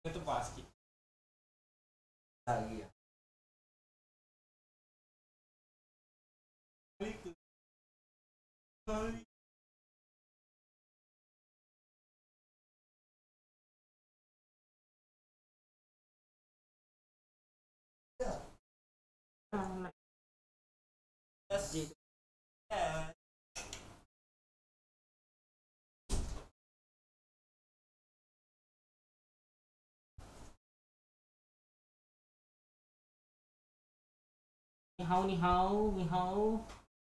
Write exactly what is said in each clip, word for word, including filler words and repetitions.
Itu pasti. Lagi ya. Itu. Kali. Yes. Yeah. Ni hao ni hao ni hao.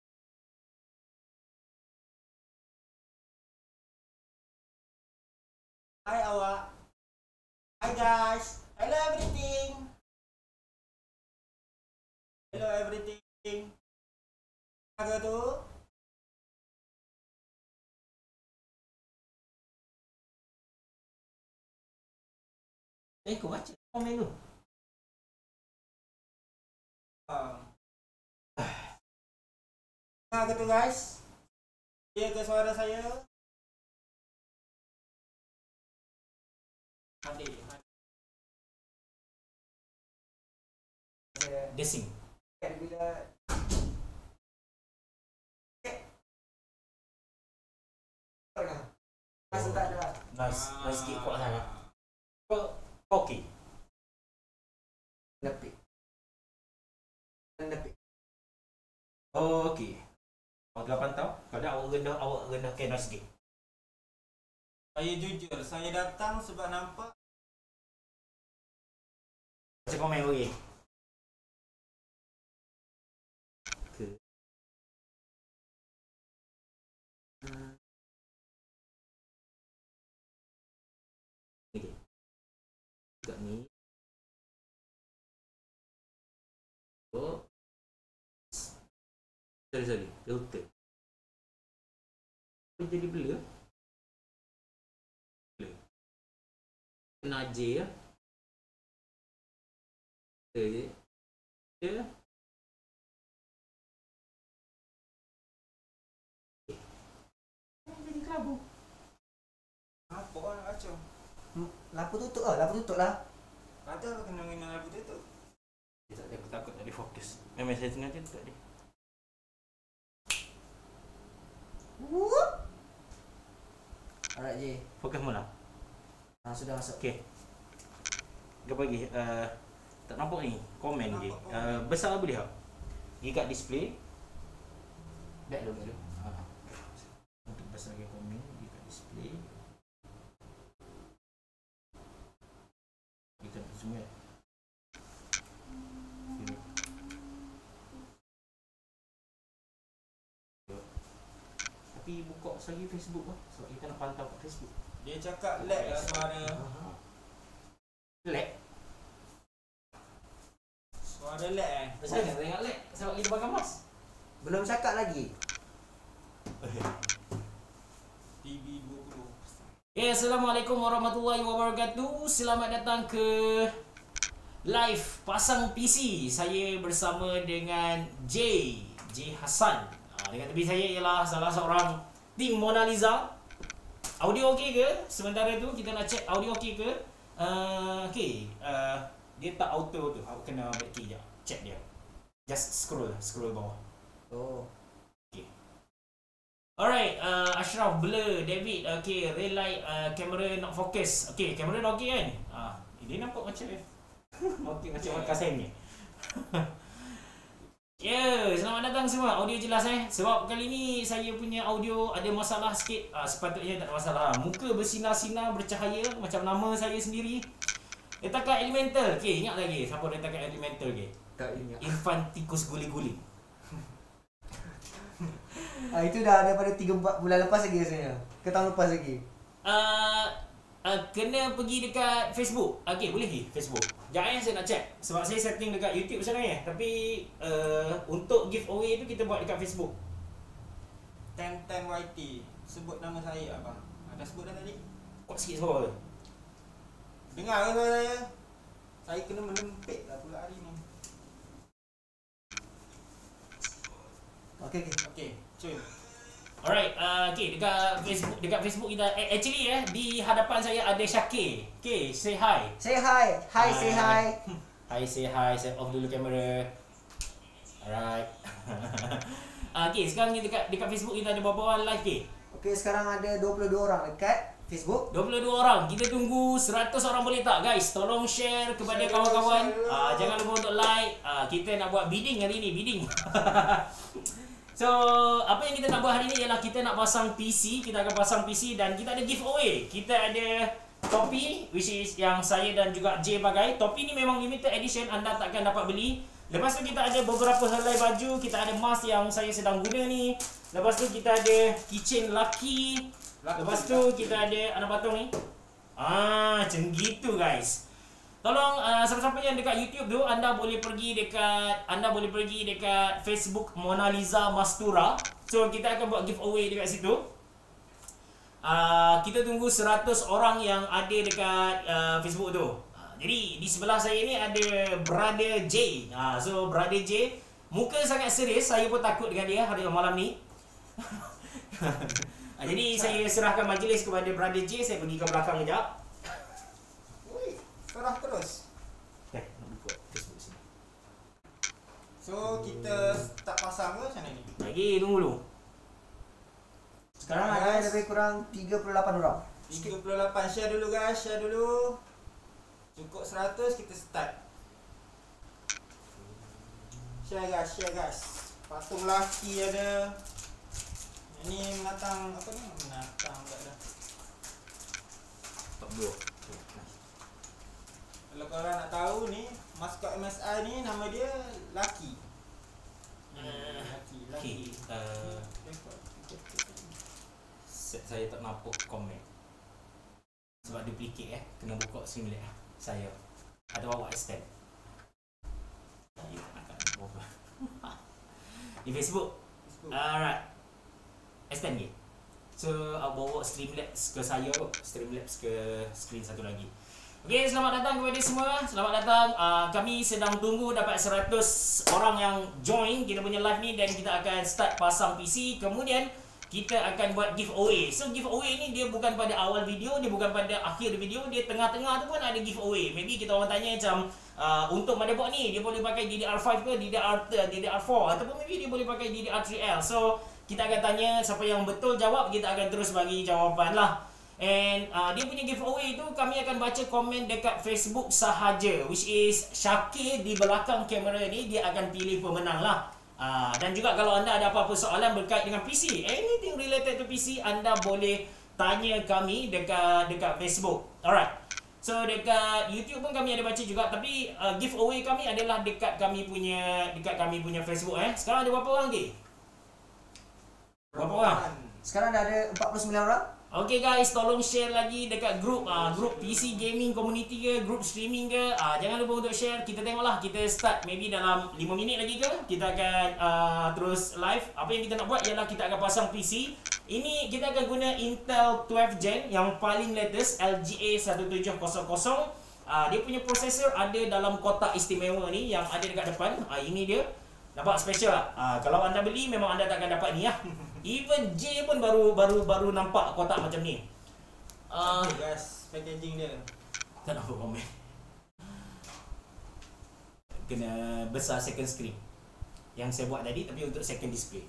Hi awak. Hi guys. Hello everything. Hello everything. Apa tu? Eh, kau baca komen tu. Um. Nah gitu guys, dia ke suara saya. Adik, desing. Bila masih tak ada. Nice, nice sikit kuat sangat. Kau okey. Nepik. Nepik. Oh, okey. Awak telah pantau? Kalau awak rendah, awak rendah ke nice sikit. Saya jujur, saya datang sebab nampak. Baca komen lagi. Ke. Hmm. Okey. Dekat ni. Oh. Sorry, sorry. Filter. Dia jadi blur. Blur. Kena J ya. Okey. Ya. Jadi kelabu. Apa orang kacau? Lampu tutup ah, lampu tutup lah. Kata apa kena kena lampu tutup? Dia tak ada, aku takut tak ada fokus. Memang saya sengaja tak ada. Whoop. Alright J. Fokus mula. Ah, sudah masuk. Okey. Apa lagi? Uh, tak nampak ni. Komen je. Uh, besar boleh tak? Pergi kat display. Back dulu, back dulu. Uh. Untuk besar lagi komen, pergi kat display. Kita nak semua. Sini. Tapi buka lagi Facebook lah. Sebab kita nak pantau kat Facebook. Dia cakap lag lah suara. Lag? Suara lag eh? Saya tak tengok lag. Sebab kita pakai mas. Belum cakap lagi. T V dua puluh. Eh, Assalamualaikum warahmatullahi wabarakatuh. Selamat datang ke live Pasang P C. Saya bersama dengan J. J Hassan. Ha, dengan tepi saya ialah salah seorang tim Mona Lisa. Audio okey ke? Sementara tu kita nak check audio okey ke? Uh, okey. Uh, dia tak auto tu. Awak kena back key sekejap. Check dia. Just scroll. Scroll bawah. Oh. Okay. Alright. Uh, Ashraf blur. David. Okay. Real light. Uh, camera not focus. Okay. Camera dah okey kan? Ah, dia nampak macam okey macam makan saya ni. Ya, yeah, selamat datang semua. Audio jelas eh. Sebab kali ni saya punya audio ada masalah sikit. Ah, sepatutnya tak ada masalah. Muka bersinar-sinar, bercahaya macam nama saya sendiri. Retakan Elemental. Okey, ingat lagi siapa retakan Elemental ke? Tak ingat. Irfan tikus guli-guli. Ah, itu dah daripada tiga empat bulan lepas lagi rasanya. Ke tahun lepas lagi. Uh, uh, kena pergi dekat Facebook. Okey, boleh pergi Facebook. Sekejap eh, saya nak check. Sebab saya setting dekat YouTube sebenarnya. Tapi uh, untuk giveaway tu kita buat dekat Facebook. ten ten Y T. Sebut nama saya apa? Ada sebut dah tadi? Kuat sikit suara. Dengar ke suara saya? Saya kena melempit lah pula hari ni. Okey okey. Okey, cun. Alright, uh, okay, dekat Facebook, dekat Facebook kita, eh, actually eh, di hadapan saya ada Syakir. Okay, say hi. Say hi. Hi, say hi. Hi, say hi. Set off dulu kamera. Alright. uh, okay, sekarang ni dekat dekat Facebook kita ada berapa orang live, okay? Okay, sekarang ada dua puluh dua orang dekat Facebook. dua puluh dua orang. Kita tunggu seratus orang boleh tak, guys? Tolong share kepada kawan-kawan. Uh, jangan lupa untuk like. Uh, kita nak buat bidding hari ni, bidding. So, apa yang kita nak buat hari ni ialah kita nak pasang P C. Kita akan pasang P C dan kita ada giveaway. Kita ada topi, which is yang saya dan juga J pakai. Topi ni memang limited edition, anda takkan dapat beli. Lepas tu kita ada beberapa helai baju. Kita ada mask yang saya sedang guna ni. Lepas tu kita ada keychain Lucky. Lepas tu kita ada anak patung ni. Ah, macam gitu, guys. Tolong uh, siapa-siapa yang dekat YouTube tu, anda boleh pergi dekat anda boleh pergi dekat Facebook Mona Lisa Mastura. So kita akan buat giveaway dekat situ. Uh, kita tunggu seratus orang yang ada dekat uh, Facebook tu. Uh, jadi di sebelah saya ni ada Brother J. Uh, so Brother J muka sangat serius, saya pun takut dengan dia hari malam ni. uh, jadi saya serahkan majlis kepada Brother J. Saya pergi ke belakang kejap. Serah terus. Eh, nak buka Facebook sini. So kita tak pasang ke macam ni? Lagi tunggu dulu. Sekarang ada lebih kurang tiga puluh lapan orang. tiga puluh lapan. Share dulu guys, share dulu. Cukup seratus kita start. Share guys, share guys. Patung laki ada. Ini menatang apa ni? Menatang tak ada. Tak dua. Kalau korang nak tahu ni, maskot M S I ni nama dia Lucky. Uh, Lucky, okay. Lucky. Uh, saya tak nampak komen. Sebab duplicate eh. Kena buka Streamlabs eh. Saya. Atau bawa extend. Di Facebook. Facebook. Alright. Extend ni. So, aku bawa Streamlabs ke saya kot. Streamlabs ke screen satu lagi. Okay, selamat datang kepada semua. Selamat datang. Uh, kami sedang tunggu dapat seratus orang yang join kita punya live ni dan kita akan start pasang P C. Kemudian kita akan buat giveaway. So giveaway ni dia bukan pada awal video, dia bukan pada akhir video, dia tengah-tengah tu pun ada giveaway. Maybe kita orang tanya macam uh, untuk motherboard ni dia boleh pakai D D R five ke D D R D D R four ataupun maybe dia boleh pakai D D R three L. So kita akan tanya siapa yang betul jawab, kita akan terus bagi jawapan lah. And uh, dia punya giveaway tu kami akan baca komen dekat Facebook sahaja, which is Syakir di belakang kamera ni dia akan pilih pemenang lah. Uh, dan juga kalau anda ada apa-apa soalan berkait dengan P C, anything related to P C, anda boleh tanya kami dekat dekat Facebook. Alright. So dekat YouTube pun kami ada baca juga, tapi uh, giveaway kami adalah dekat kami punya dekat kami punya Facebook eh. Sekarang ada berapa orang ke? Berapa orang? Sekarang dah ada empat puluh sembilan orang. Okay guys, tolong share lagi dekat grup uh, grup P C gaming community ke, grup streaming ke. Uh, jangan lupa untuk share. Kita tengoklah, kita start maybe dalam lima minit lagi ke. Kita akan uh, terus live. Apa yang kita nak buat ialah kita akan pasang P C. Ini kita akan guna Intel twelve gen yang paling latest, L G A one seven zero zero. Uh, dia punya prosesor ada dalam kotak istimewa ni yang ada dekat depan. Uh, ini dia. Nampak special lah. Uh, kalau anda beli memang anda takkan dapat ni ya. Even J pun baru baru baru nampak kotak macam ni. Uh, Okay guys, packaging dia. tak nampak komen. Kena besar second screen. Yang saya buat tadi tapi untuk second display.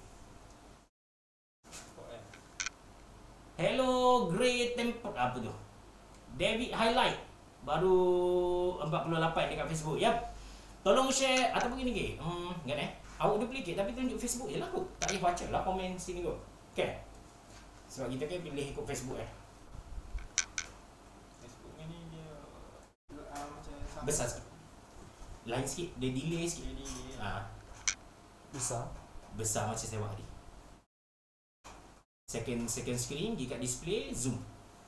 Hello Grey Temper apa tu? David Highlight baru empat puluh lapan dekat Facebook. Yap. Tolong share ataupun gini ke? Hmm, ingat eh. Awak duplicate tapi tunjuk Facebook je lah kot. Tak payah baca lah komen sini kot. Okay. Sebab kita kan pilih ikut Facebook eh. Facebook ni dia uh, macam sama. Besar sikit. Lain sikit. Dia delay sikit. Jadi dia Ha, Besar. besar macam saya buat tadi. Second second screen dekat display zoom.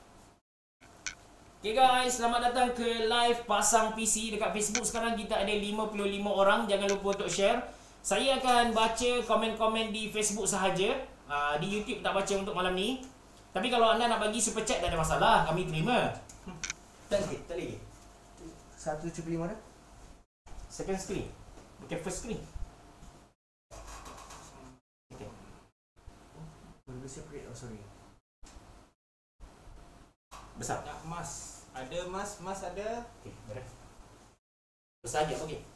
Okay guys, selamat datang ke live pasang P C dekat Facebook. Sekarang kita ada lima puluh lima orang. Jangan lupa untuk share. Saya akan baca komen-komen di Facebook sahaja. Uh, di YouTube tak baca untuk malam ni. Tapi kalau anda nak bagi super chat tak ada masalah, kami terima. Tak lagi, tak lagi. seratus tujuh puluh lima dah. Second screen. Bukan first screen. Okay. boleh separate. Oh sorry. Besar. Nak emas. Ada emas, emas ada. Okey, beres. Besar aja, okey.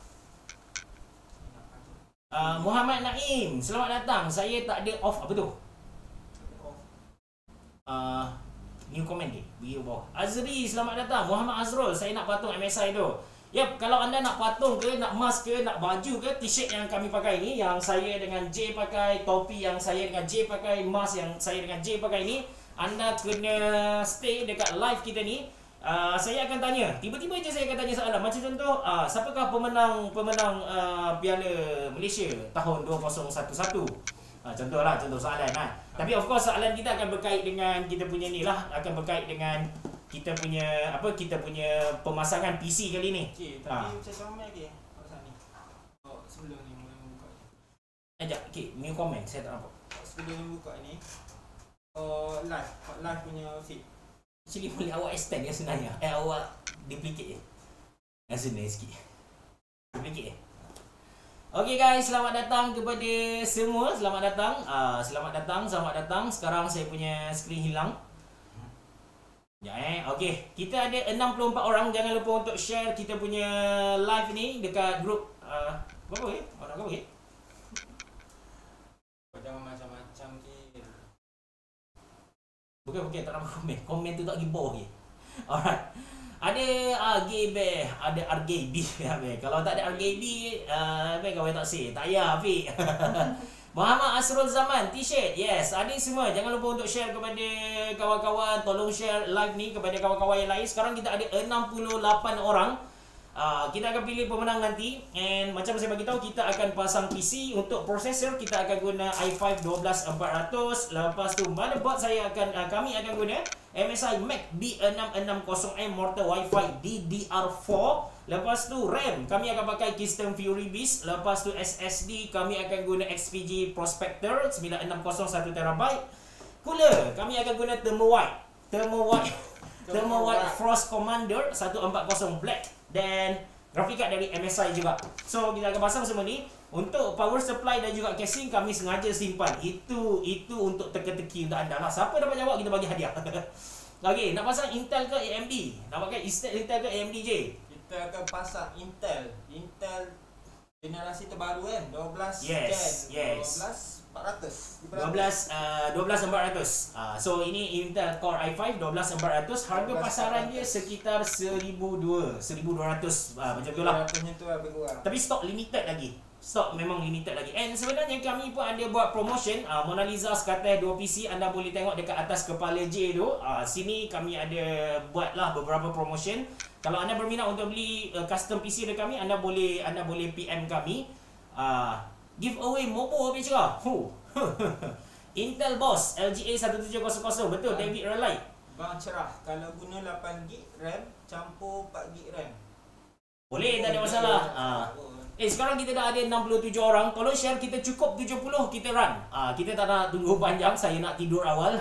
Uh, Muhammad Naim, selamat datang. Saya tak ada off apa tu? Uh, new comment dia, video bawah. Azri, selamat datang. Muhammad Azrul, saya nak patung M S I tu. Yap, kalau anda nak patung ke, nak mask ke, nak baju ke, t-shirt yang kami pakai ni, yang saya dengan J pakai, topi yang saya dengan J pakai, mask yang saya dengan J pakai ni, anda kena stay dekat live kita ni. Uh, saya akan tanya, tiba-tiba je saya akan tanya soalan. Macam contoh, uh, siapakah pemenang pemenang uh, Piala Malaysia tahun dua ribu eleven? Uh, contohlah, contoh soalan lah. Tapi of course soalan kita akan berkait dengan kita punya ni lah, akan berkait dengan kita punya apa kita punya pemasangan P C kali ni. Okey, Ha. tapi macam comel lagi pasal ni. Oh, sebelum ni mula buka. Ajak, okey, new comment saya tak nampak. Sebelum ni buka ni. Oh, live, live punya feed. Actually boleh awak extend ya sebenarnya. Eh awak duplicate je. Yang senang sikit. Duplicate je. Okay guys, selamat datang kepada semua. Selamat datang. Uh, selamat datang, selamat datang. Sekarang saya punya skrin hilang. Ya eh. Okay, kita ada enam puluh empat orang. Jangan lupa untuk share kita punya live ni dekat grup uh, berapa ya? Orang berapa ya? Jangan macam-macam ke. Bukan, bukan, tak nak komen. Komen tu tak pergi bawah je. Alright. Ada R G B, ada R G B. Kalau tak ada R G B, uh, apa kau tak say? Tak payah, Afiq. Muhammad Asrul Zaman, t-shirt. Yes, ada semua. Jangan lupa untuk share kepada kawan-kawan. Tolong share live ni kepada kawan-kawan yang lain. Sekarang kita ada enam puluh lapan orang. Uh, kita akan pilih pemenang nanti. And macam saya bagi tahu, kita akan pasang P C. Untuk prosesor kita akan guna i five twelve empat ratus. Lepas tu motherboard saya akan uh, kami akan guna M S I Mac D six enam nol M Mortal Wi-Fi D D R four. Lepas tu RAM kami akan pakai Keystone Fury Beast. Lepas tu S S D kami akan guna X P G Prospector sembilan enam kosong satu terabyte. Cooler kami akan guna Thermowhite. Thermowhite Thermowhite Frost Commander seratus empat puluh Black. Dan grafik card dari M S I juga. So kita akan pasang semua ni. Untuk power supply dan juga casing kami sengaja simpan. Itu itu untuk teka-teki untuk anda lah. Siapa dapat jawab kita bagi hadiah. Okey, nak pasang Intel ke A M D? Nak pakai Intel ke A M D je? Kita akan pasang Intel. Intel generasi terbaru kan? dua belas Yes, Gen. yes. dua belas empat ratus. dua belas uh, dua belas empat ratus. Uh, so ini Intel Core i five dua belas empat ratus. Harga pasaran dia sekitar seribu dua ratus uh, macam tu lah. Punya tu lebih kurang. Tapi stok limited lagi. Stok memang limited lagi. And sebenarnya kami pun ada buat promotion uh, Mona Lisa Scatter dua P C. Anda boleh tengok dekat atas kepala J tu. uh, Sini kami ada buatlah beberapa promotion. Kalau anda berminat untuk beli uh, custom P C dari kami, anda boleh anda boleh P M kami. uh, Giveaway Mobo habis cerah. Huh. Intel Boss L G A satu tujuh kosong kosong. Betul, David Relight. Bang cerah. Kalau guna lapan gig RAM campur empat gig RAM. Boleh, tak ada masalah. uh, Eh sekarang kita dah ada enam puluh tujuh orang. Tolong share, kita cukup tujuh puluh kita run. uh, Kita tak nak tunggu panjang. Saya nak tidur awal.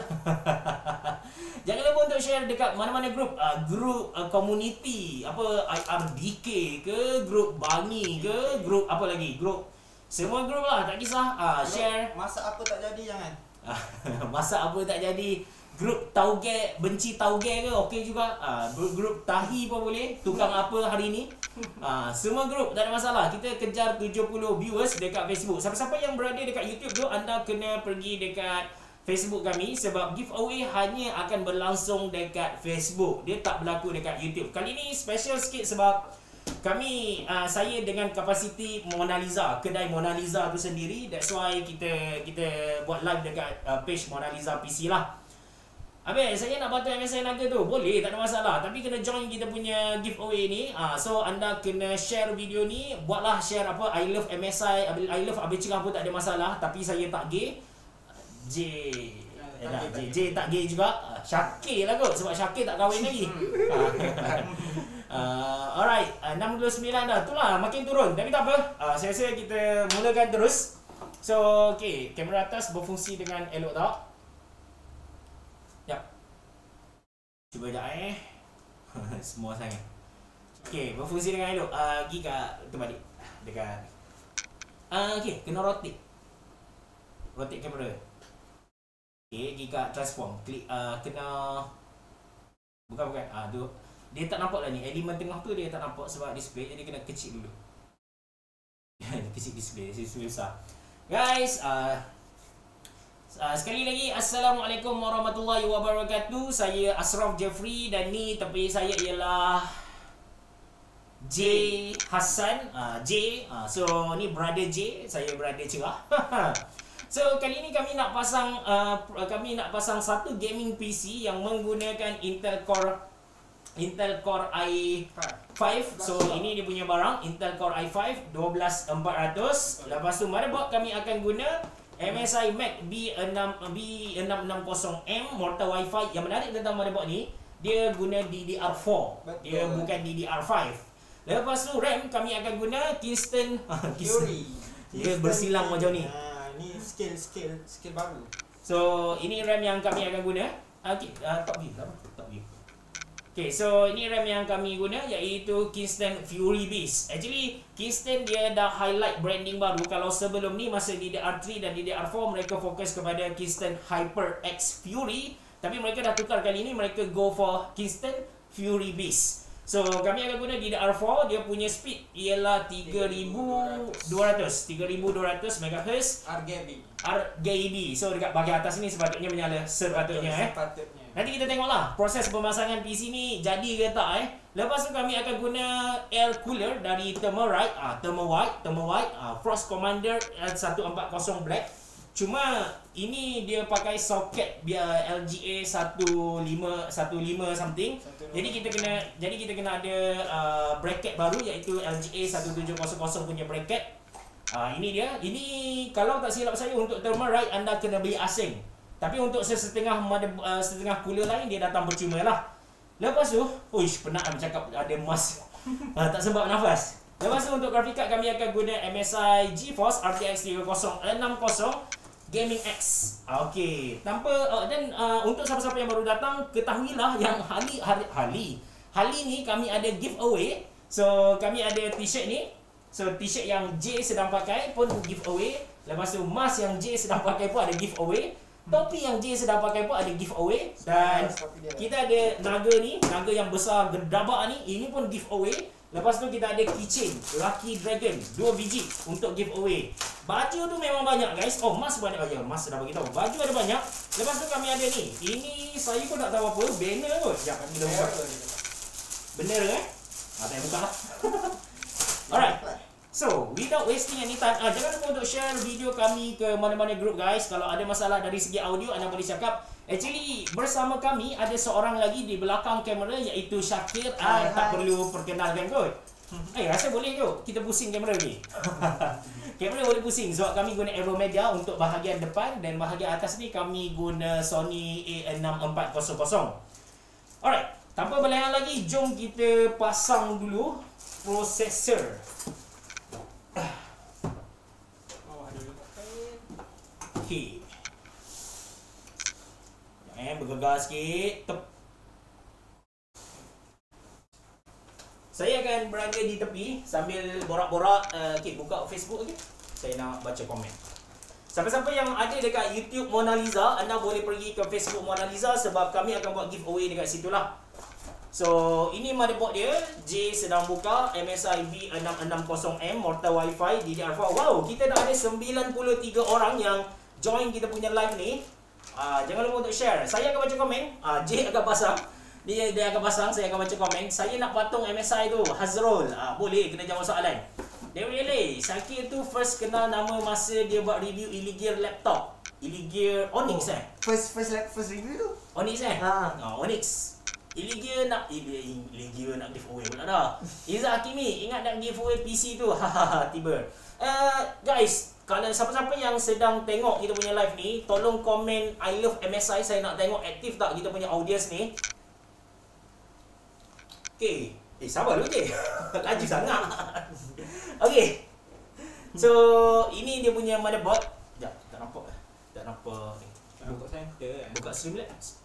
Jangan lupa untuk share dekat mana-mana grup. uh, Grup uh, community. Apa I R D K ke, grup Bangi ke, grup apa lagi, grup semua grup lah, tak kisah. uh, Share. Masak apa tak jadi jangan. Masak apa tak jadi. Grup tauge, benci tauge ke, okey juga. uh, Grup tahi pun boleh. Tukang apa hari ni. uh, Semua grup, tak ada masalah. Kita kejar tujuh puluh viewers dekat Facebook. Siapa-siapa yang berada dekat YouTube tu, anda kena pergi dekat Facebook kami. Sebab giveaway hanya akan berlangsung dekat Facebook. Dia tak berlaku dekat YouTube. Kali ni special sikit sebab kami, uh, saya dengan kapasiti Mona Lisa, kedai Mona Lisa tu sendiri. That's why kita kita buat live dekat uh, page Mona Lisa P C lah. Habis, saya nak patung M S I Naga tu. Boleh, tak ada masalah. Tapi kena join kita punya giveaway ni. uh, So, anda kena share video ni. Buatlah share apa, I love M S I, I love Abis Cerah pun tak ada masalah. Tapi saya tak gay. J eh, nah, J, J tak gay juga. uh, Syakir lah kot. Sebab Syakir tak kahwin lagi. Uh, alright, uh, enam puluh sembilan dah. Itulah, makin turun. Tapi tak apa. Uh, saya rasa kita mulakan terus. So, okay. Kamera atas berfungsi dengan elok tak? Yap. Cuba sekejap eh. Semua sangat. Okay, berfungsi dengan elok. Uh, pergi kat terbalik. Dekat. Uh, okay, kena rotate. Rotate kamera. Okay, pergi kat transform. Klik uh, kena bukan bukan. Ah uh, tu dia tak nampak lah ni. Elemen tengah tu dia tak nampak sebab display, jadi kena kecil dulu. Kecil display, display besar. Guys, uh, uh, sekali lagi Assalamualaikum warahmatullahi wabarakatuh. Saya Ashraf Jeffrey dan ni tepi saya ialah J Hassan, uh, J. Uh, so ni brother J, saya brother cerah. So kali ni kami nak pasang uh, kami nak pasang satu gaming P C yang menggunakan Intel Core Intel Core i five. So ini dia punya barang Intel Core i five one two four ratus. Lepas tu motherboard kami akan guna M S I Mac B six B six enam nol M Mortal Wi-Fi. Yang menarik tentang motherboard ni, dia guna D D R four. Dia bukan D D R five. Lepas tu RAM kami akan guna Kingston Fury. Dia bersilang macam ni. Ha, ni skill skill skill baru. So ini RAM yang kami akan guna. Okey, uh, top view apa? Top view. Okay, so ini RAM yang kami guna iaitu Kingston Fury Beast. Actually, Kingston dia dah highlight branding baru. Kalau sebelum ni masa D D R three dan D D R four mereka fokus kepada Kingston HyperX Fury, tapi mereka dah tukar kali ni, mereka go for Kingston Fury Beast. So kami akan guna D D R four, dia punya speed ialah tiga ribu dua ratus megahertz R G B. R G B. So dekat bahagian atas ni sepatutnya menyala sepatutnya eh. Sepatutnya. Nanti kita tengoklah proses pemasangan P C ni jadi ke tak eh. Lepas tu kami akan guna air cooler dari Thermalright, ah Thermalright, Thermalright, ah Frost Commander L one forty Black. Cuma ini dia pakai soket biar L G A fifteen something. Jadi kita kena jadi kita kena ada uh, bracket baru iaitu L G A seventeen hundred punya bracket. Ah ini dia. Ini kalau tak silap saya untuk Thermalright anda kena beli asing. Tapi untuk sesetengah uh, setengah cooler lain dia datang percuma lah. Lepas tu, uish penat nak bercakap ada mask. uh, tak sempat nafas. Lepas tu untuk graphic card kami akan guna M S I GeForce R T X thirty sixty Gaming X. Okey, tanpa uh, dan uh, untuk siapa-siapa yang baru datang, ketahuilah yang hari hari hari hari ni kami ada giveaway. So kami ada t-shirt ni. So t-shirt yang J sedang pakai pun giveaway. Lepas tu mask yang J sedang pakai pun ada giveaway. Topi yang J sedang pakai pun ada giveaway. Dan kita ada naga ni, naga yang besar gedabak ni, ini pun giveaway. Lepas tu kita ada keychain Lucky Dragon dua biji untuk giveaway. Baju tu memang banyak guys. Oh, mask banyak aja. Mask dah bagi tahu. Baju ada banyak. Lepas tu kami ada ni. Ini saya pun tak tahu apa, banner kot. Jap kami dah buka. Bener eh? Ah, tak buka lah. Alright. So, without wasting any time, uh, jangan lupa untuk share video kami ke mana-mana group guys. Kalau ada masalah dari segi audio, anda boleh cakap. Actually, bersama kami ada seorang lagi di belakang kamera iaitu Syakir. Uh, tak perlu perkenalkan kot. Eh, rasa boleh kot kita pusing kamera ni. Kamera boleh pusing sebab kami guna Aeromedia untuk bahagian depan dan bahagian atas ni kami guna Sony A six four hundred. Alright, tanpa berlengah lagi, jom kita pasang dulu prosesor. Okay. Jangan bergegar sikit. Tep. Saya akan berada di tepi sambil borak-borak. uh, Okay, buka Facebook lagi. Saya nak baca komen. Siapa-siapa yang ada dekat YouTube Mona Lisa, anda boleh pergi ke Facebook Mona Lisa sebab kami akan buat giveaway dekat situ lah. So, ini motherboard dia. J sedang buka M S I B six sixty M Mortal Wi-Fi D D R four. Wow, kita dah ada sembilan puluh tiga orang yang join kita punya live ni. Uh, jangan lupa untuk share. Saya akan baca komen. Uh, J akan pasang. Dia, dia akan pasang. Saya akan baca komen. Saya nak patung M S I tu. Hazrul. Uh, boleh. Kena jawab soalan. Dia really. Syakir tu first kenal nama masa dia buat review Illegear laptop. Illegear Onyx oh, eh? First first first review tu? Onyx eh? Ha. Oh, Onyx. Illegear nak Illegear nak giveaway pula dah. Izzat Hakimi ingat nak giveaway P C tu. Hahaha tiba. Uh, guys, kalau siapa-siapa yang sedang tengok kita punya live ni, tolong komen I love M S I. Saya nak tengok aktif tak kita punya audience ni. Okay. Eh, sabar dulu je. Laju sangat. Okay. So, ini dia punya motherboard. Sekejap, tak nampak. Tak nampak. Buka center kan. Buka Streamlabs.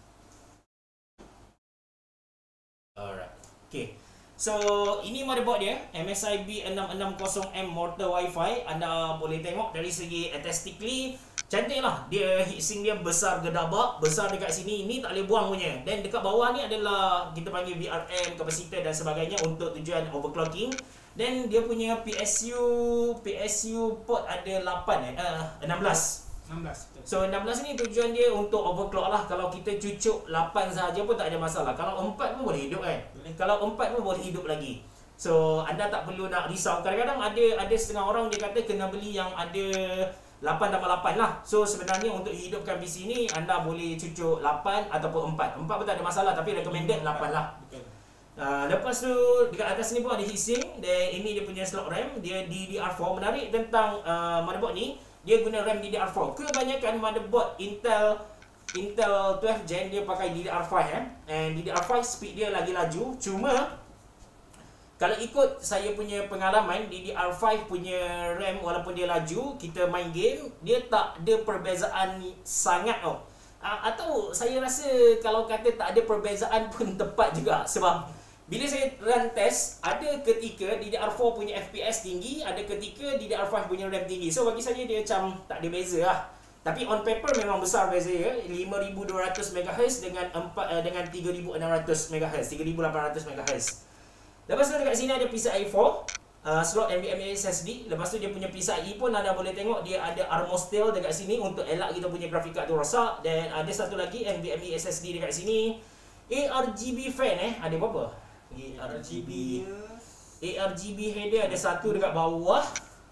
Alright. Okay. So, ini motherboard dia. M S I B six sixty M Mortal Wi-Fi. Anda boleh tengok dari segi aesthetically, cantik lah. Dia heatsink dia besar gedabak, besar dekat sini. Ini tak boleh buang punya. Dan dekat bawah ni adalah kita panggil V R M, kapasitor dan sebagainya untuk tujuan overclocking. Dan dia punya P S U P S U port ada lapan eh uh, enam belas. enam belas. Betul. So enam belas ni tujuan dia untuk overclock lah. Kalau kita cucuk lapan sahaja pun tak ada masalah. Kalau empat pun boleh hidup kan. Boleh. Kalau empat pun boleh hidup lagi. So anda tak perlu nak risau. Kadang-kadang ada ada setengah orang dia kata kena beli yang ada lapan tambah lapan lah. So sebenarnya untuk hidupkan P C ni anda boleh cucuk lapan ataupun empat. empat pun tak ada masalah tapi recommended lapan lah. Betul. Uh, lepas tu dekat atas ni pun ada heatsink. Dan ini dia punya slot RAM. Dia D D R four. Menarik tentang uh, motherboard ni, dia guna RAM D D R four. Kebanyakan motherboard Intel Intel twelve gen dia pakai D D R five eh. And D D R five speed dia lagi laju. Cuma kalau ikut saya punya pengalaman, D D R five punya RAM walaupun dia laju, kita main game, dia tak ada perbezaan sangat tau. Uh, atau saya rasa kalau kata tak ada perbezaan pun tepat juga. Sebab bila saya run test, ada ketika D D R four punya F P S tinggi, ada ketika D D R five punya RAM tinggi. So bagi saya dia macam tak ada beza lah. Tapi on paper memang besar beza ya. lima ribu dua ratus megahertz dengan empat uh, dengan tiga ribu enam ratus megahertz, tiga ribu lapan ratus megahertz. Lepas tu dekat sini ada PCIe four, uh, slot NVMe S S D. Lepas tu dia punya PCIe pun anda boleh tengok dia ada Armor Steel dekat sini untuk elak kita punya graphic card tu rosak. Dan ada satu lagi NVMe S S D dekat sini. A R G B fan eh, ada berapa? A R G B A R G B header ada satu dekat bawah.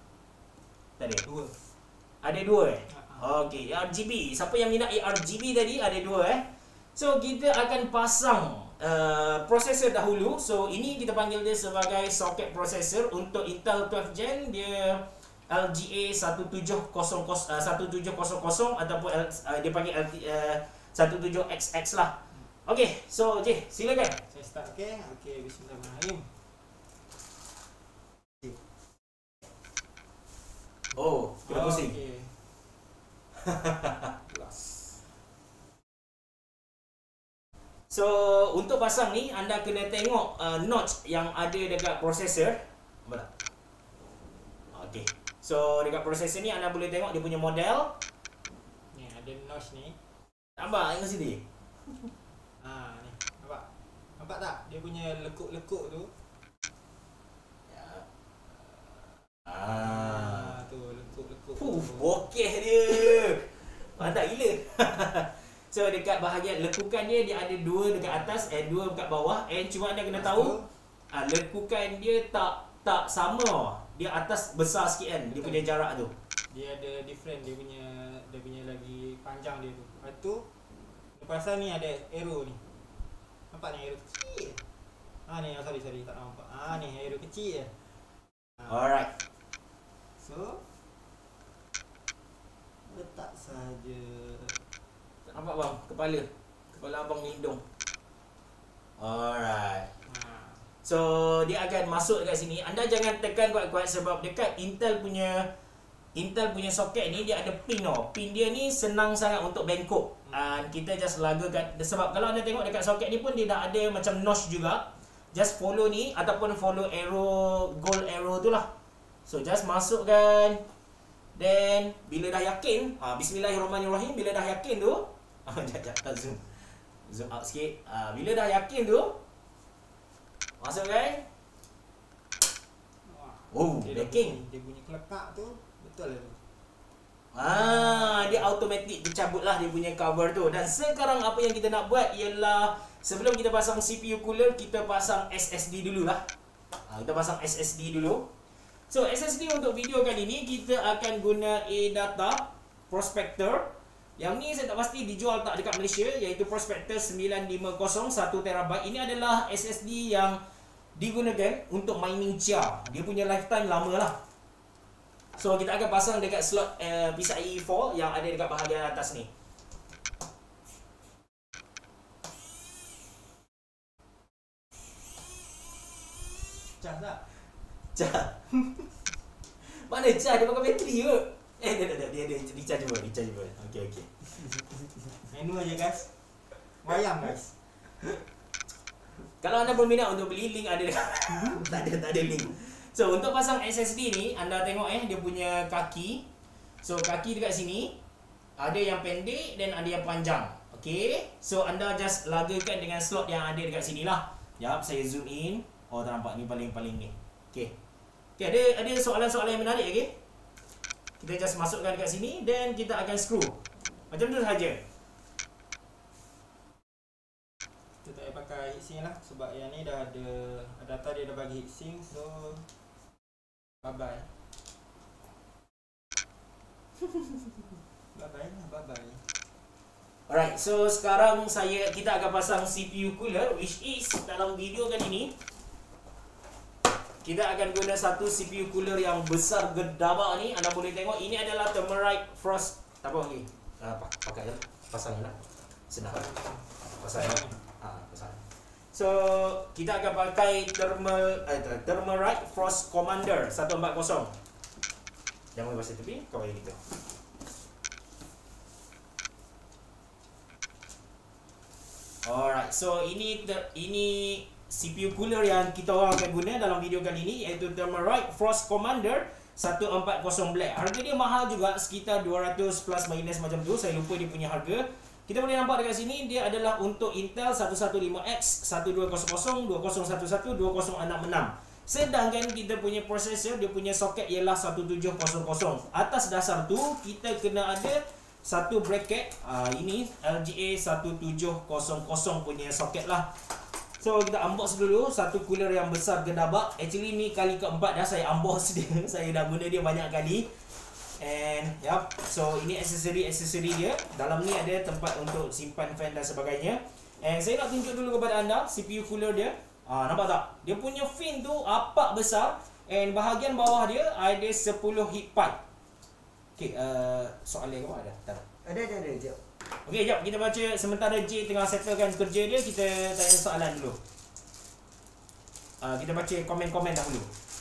Tak ada. Dua. Ada dua eh? Okey, A R G B. Siapa yang minat A R G B tadi ada dua eh. So kita akan pasang uh, prosesor dahulu. So ini kita panggil dia sebagai socket processor untuk Intel twelve gen. Dia L G A satu tujuh kosong kosong uh, satu tujuh kosong kosong ataupun L, uh, dia panggil L T, uh, satu tujuh X X lah. Okey, so J, silakan. Saya start okey. Okey, bismillahirrahmanirrahim. Oh, kena pusing. Okey. Plus. So untuk pasang ni anda kena tengok uh, notch yang ada dekat prosesor. Nampak tak? Okey. So dekat prosesor ni anda boleh tengok dia punya model. Ni ada notch ni. Nampak kat sini? Ha ni. Nampak? Nampak tak? Dia punya lekuk-lekuk tu. Ah, tu lekuk-lekuk. Fuh, bokeh dia. Mantap gila. So dekat bahagian lekukan dia, dia ada dua dekat atas and dua dekat bawah. And cuma anda kena tahu ah, lekukan dia tak tak sama. Dia atas besar sikit kan, dia punya jarak tu. Dia ada different, dia punya dia punya lagi panjang dia tu. Lepas tu lepas ni ada arrow ni. Nampak ni arrow kecil. Ah ni, oh, sorry sorry tak nampak. Ah ni arrow kecil je. Alright. So letak saja. Tak nampak bang, kepala. Kepala abang ni hidung. Alright. Ha. So dia akan masuk dekat sini. Anda jangan tekan kuat-kuat sebab dekat Intel punya Intel punya soket ni dia ada pin tau. Pin dia ni senang sangat untuk bengkok. And kita just lagakan. Sebab kalau anda tengok dekat soket ni pun dia dah ada macam notch juga. Just follow ni ataupun follow arrow, gold arrow tu lah. So just masukkan. Then bila dah yakin, ha, bismillahirrahmanirrahim, bila dah yakin tu, ah jap jap zoom. Zoom out sikit. Ah bila dah yakin tu, masukkan. Oh, Dia backing. Dia bunyi kelekak tu betul lah tu. Ah, dia automatic tercabut lah dia punya cover tu. Dan sekarang apa yang kita nak buat ialah sebelum kita pasang C P U cooler, kita pasang S S D dulu lah. Ha, kita pasang S S D dulu. So S S D untuk video kali ni kita akan guna A-Data Prospector. Yang ni saya tak pasti dijual tak dekat Malaysia, iaitu Prospector sembilan lima kosong satu terabyte. Ini adalah S S D yang digunakan untuk mining chia. Dia punya lifetime lama lah. So kita akan pasang dekat slot uh, PCIe four yang ada dekat bahagian atas ni. Cas tak? Cah. Mana cah? Dia pakai bateri ke? Eh, dia dia dia dia recharge dulu, recharge dulu. Okey okey. Menu aja guys. Wayang guys. Kalau anda berminat untuk beli, link ada dekat. tak ada tak ada link. So untuk pasang S S D ni, anda tengok eh dia punya kaki. So kaki dekat sini. ada yang pendek dan ada yang panjang. Okey, so anda just lagakan dengan slot yang ada dekat sini lah. Jap, saya zoom in. Oh, tak nampak ni paling-paling ni. Okey. Okey, ada ada soalan-soalan yang menarik lagi. Kita just masukkan dekat sini dan kita akan screw. Macam tu saja. Kita tak payah pakai heatsink lah sebab yang ni dah ada data dia dah bagi heatsink, so bye bye. Bye bye lah, bye bye. Alright, so sekarang saya kita akan pasang C P U cooler, which is dalam video kali ni kita akan guna satu C P U cooler yang besar gedabak ni. Anda boleh tengok ini adalah Thermalright Frost. Tak apa lagi. Apa? Pakai je. Pasang je lah. Senang. Pasang je. Ha, pasang. So, kita akan pakai thermal eh, Thermalright Frost Commander seratus empat puluh. Jangan boleh pasang tepi, kau bagi kita. Alright, so ini ter, ini C P U cooler yang kita orang akan guna dalam video kali ini, iaitu Thermalright Frost Commander seratus empat puluh Black. Harga dia mahal juga, sekitar dua ratus plus minus macam tu. Saya lupa dia punya harga. Kita boleh nampak dekat sini dia adalah untuk Intel seratus lima belas X, dua belas kosong, dua kosong satu satu, dua kosong enam enam. Sedangkan kita punya prosesor, dia punya soket ialah tujuh belas kosong. Atas dasar tu kita kena ada satu bracket, uh, ini L G A tujuh belas kosong punya soket lah. So kita unbox dulu satu cooler yang besar gedabak. Actually ni kali keempat dah saya unbox dia. Saya dah guna dia banyak kali. And yep, so ini aksesori-aksesori dia. Dalam ni ada tempat untuk simpan fan dan sebagainya. And saya nak tunjuk dulu kepada anda C P U cooler dia. Ah, nampak tak? Dia punya fin tu apak besar. And bahagian bawah dia ada sepuluh heat pipe. Okay, uh, soalan kau ada? Tak. Ada, ada, ada. Jap. Okey, jap kita baca sementara J tengah settlekan kerja dia, kita tanya soalan dulu. Uh, kita baca komen-komen dahulu.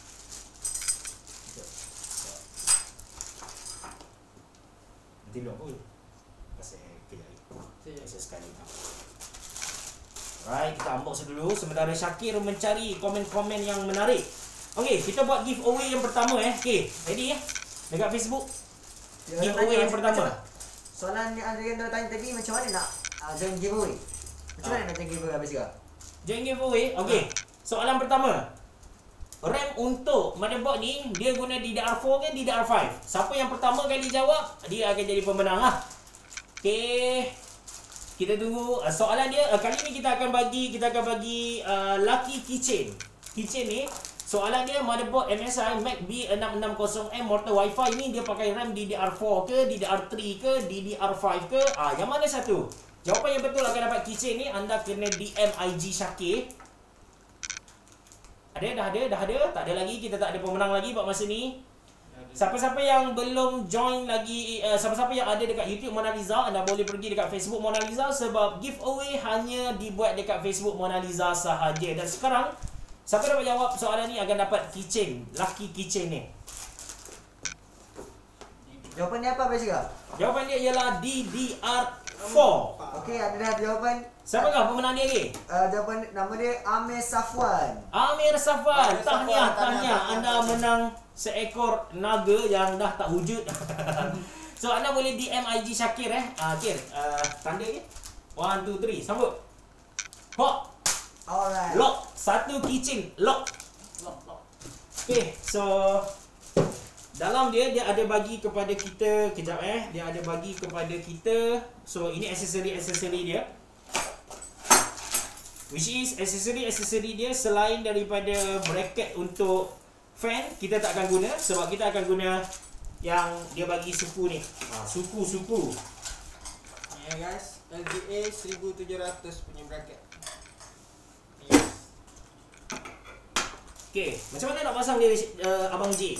Nanti lu apa? Pasal kejap lagi. Saya sekali. Alright, kita unbox dulu sementara Syakir mencari komen-komen yang menarik. Okey, kita buat giveaway yang pertama eh. Okey, ready eh? Dekat Facebook. Giveaway yang pertama. Soalan yang ada yang tanya tadi, macam mana nak uh, join giveaway? Macam mana nak join giveaway habis juga? Join giveaway? Okey. Soalan pertama. RAM untuk motherboard ni dia guna D D R four ke D D R five? Siapa yang pertama kali jawab, dia akan jadi pemenang lah. Okey. Kita tunggu uh, soalan dia. Uh, kali ni kita akan bagi kita akan bagi uh, lucky keychain. Keychain ni soalan dia motherboard M S I Mac B enam enam kosong M Mortal Wi-Fi ni dia pakai RAM D D R four ke, D D R three ke, D D R five ke? Ah, yang mana satu? Jawapan yang betul akan dapat keychain ni. Anda kena D M I G Syakir. Ada, dah ada, dah ada. Tak ada lagi, kita tak ada pemenang lagi buat masa ni. Siapa-siapa yang belum join lagi, uh, siapa-siapa yang ada dekat YouTube Mona Lisa, anda boleh pergi dekat Facebook Mona Lisa sebab giveaway hanya dibuat dekat Facebook Mona Lisa sahaja. Dan sekarang siapa dapat jawab soalan ni akan dapat keychain, lucky keychain ni. Jawapan dia apa habis juga? Jawapan dia ialah D D R four. Okey, ada dah jawapan. Siapakah pemenang dia ni? Uh, jawapan nama dia Amir Safwan. Amir Safwan. Amir Tahniah, Safwan, tahniah. Anda tahniah. menang seekor naga yang dah tak wujud. So anda boleh D M I G Syakir eh. Ah, Kir, uh, tanda ni. one two three, sambut. Hok. Alright. Lock. Satu keychain. Lock. Lock, lock. Okay, so dalam dia, dia ada bagi kepada kita. Kejap eh. Dia ada bagi kepada kita. So, ini aksesori-aksesori dia. Which is, aksesori-aksesori dia selain daripada bracket untuk fan, kita tak akan guna. Sebab kita akan guna yang dia bagi suku ni. Ha, suku-suku. Ni ya guys, L G A seribu tujuh ratus punya bracket. Yes. Okay, macam mana nak pasang dia, uh, Abang J?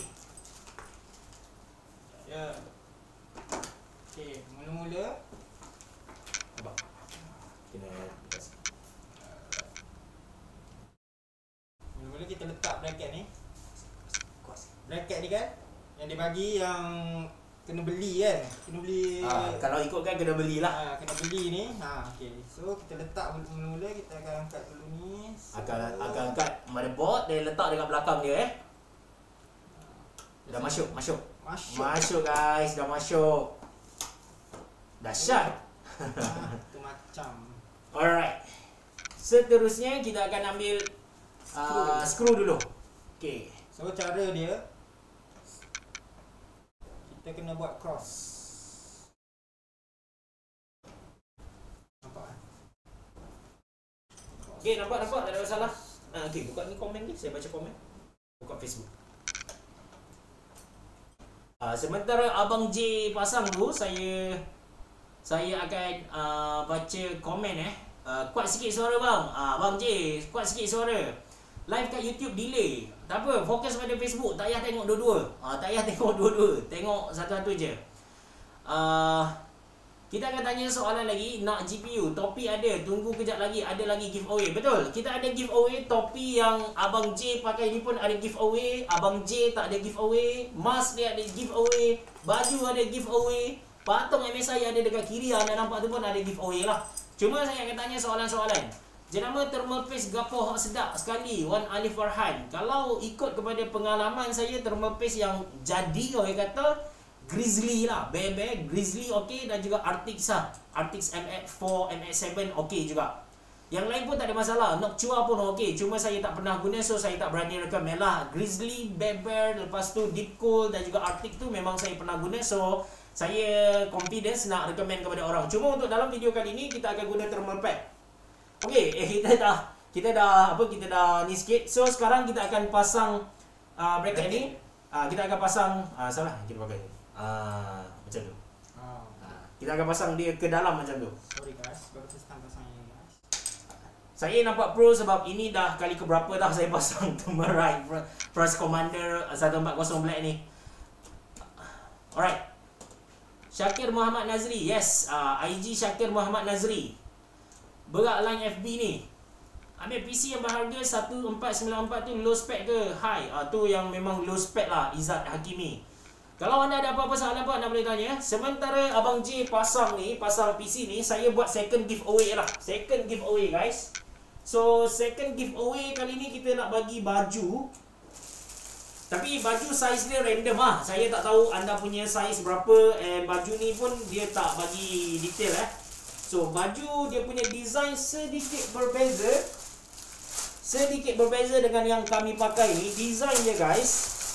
Ya. Okay, mula-mula Abang. Kena lepas. Mula-mula kita letak bracket ni. Bracket ni kan yang dia bagi yang kena beli kan. Kena beli. Ha, kalau ikutkan kena belilah. Ha, kena beli ni. Ha, okey. So kita letak mula-mula, kita akan angkat dulu ni. So, Akan akan angkat motherboard dan letak dekat belakang dia eh. Dah masuk, masuk. Masuk. Masuk guys, dah masuk. Dahsyat. Ah, tu macam. Alright. Seterusnya kita akan ambil uh, skru dulu. Okey. So cara dia, kita kena buat cross. Nampak kan? Cross. Okey, nampak nampak tak ada masalah. Ah, okey, buka ni komen ni, saya baca komen. Buka Facebook. Uh, sementara Abang J pasang tu, saya saya akan uh, baca komen eh. Uh, kuat sikit suara bang. Ah, uh, Abang J, kuat sikit suara. Live kat YouTube delay. Tak apa, fokus pada Facebook. Tak payah tengok dua-dua. Ah, uh, tak payah tengok dua-dua. Tengok satu-satu je. Uh, kita akan tanya soalan lagi. Nak G P U, topi ada. Tunggu kejap lagi, ada lagi giveaway. Betul, kita ada giveaway. Topi yang Abang J pakai ni pun ada giveaway. Abang J tak ada giveaway. Mask dia ada giveaway. Baju ada giveaway. Patung M S I ada dekat kiri. Anda nampak tu pun ada giveaway lah. Cuma saya akan tanya soalan-soalan. Jenama thermal paste gapo hak sedap sekali, Wan Alif Farhan. Kalau ikut kepada pengalaman saya, thermal paste yang jadi orang kata Grizzly lah, Bear Grizzly okey, dan juga Arctic lah. Arctic M X four, M X seven okey juga. Yang lain pun tak ada masalah. Noctua pun okey, cuma saya tak pernah guna, so saya tak berani recommend lah. Grizzly, Bear, lepas tu Deep Cool dan juga Arctic tu memang saya pernah guna, so saya confidence nak recommend kepada orang. Cuma untuk dalam video kali ni kita akan guna thermal pad. Okey, eh kita dah kita dah apa kita dah ni sikit. So sekarang kita akan pasang uh, bracket ni. Uh, kita akan pasang uh, salah kita pakai. Ah, uh, macam tu. Oh. Uh, kita akan pasang dia ke dalam macam tu. Sorry guys, baru first time pasangnya guys. Saya nampak pro sebab ini dah kali keberapa dah saya pasang thermal right First Commander one forty Black ni. Alright. Syakir Muhammad Nazri, yes, uh, I G Syakir Muhammad Nazri. Berat line F B ni. Ambil P C yang berharga fourteen ninety-four tu low spec ke high? Ah, tu yang memang low spec lah, Izzat Hakimi. Kalau anda ada apa-apa soalan pun anda boleh tanya. Sementara Abang J pasang ni, pasang P C ni, saya buat second giveaway lah. Second giveaway guys. So second giveaway kali ni kita nak bagi baju. Tapi baju saiz dia random lah. Saya tak tahu anda punya saiz berapa. And baju ni pun dia tak bagi detail eh. So baju dia punya design sedikit berbeza. Sedikit berbeza dengan yang kami pakai ni. Design dia guys,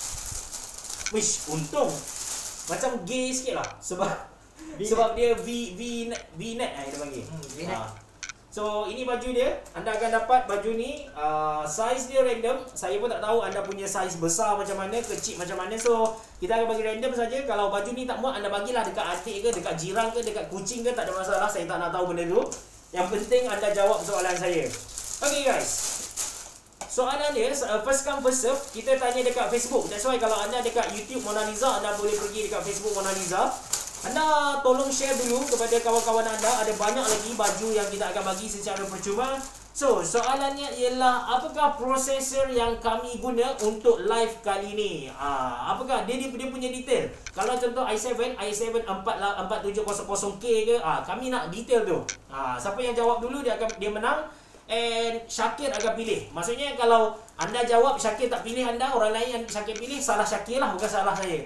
wish, untung macam gay sikit lah. Sebab sebab dia V V V-neck lah dia panggil. Hmm, V-neck. Ha. So ini baju dia. Anda akan dapat baju ni. uh, Saiz dia random. Saya pun tak tahu anda punya saiz besar macam mana, kecil macam mana. So kita akan bagi random saja. Kalau baju ni tak muat, anda bagilah dekat adik ke, dekat jiran ke, dekat kucing ke, tak ada masalah. Saya tak nak tahu benda tu. Yang penting anda jawab soalan saya. Okay guys, soalan dia first come first serve. Kita tanya dekat Facebook. That's why kalau anda dekat YouTube Mona Lisa, anda boleh pergi dekat Facebook Mona Lisa. Anda tolong share dulu kepada kawan-kawan anda. Ada banyak lagi baju yang kita akan bagi secara percuma. So, soalannya ialah apakah prosesor yang kami guna untuk live kali ni? Ah, apakah dia, dia dia punya detail? Kalau contoh i seven, i seven forty-seven hundred K ke? Ah, kami nak detail tu. Ah, siapa yang jawab dulu dia akan dia menang. And Syakir akan pilih. Maksudnya kalau anda jawab Syakir tak pilih anda, orang lain yang Syakir pilih, salah Syakir lah, bukan salah saya.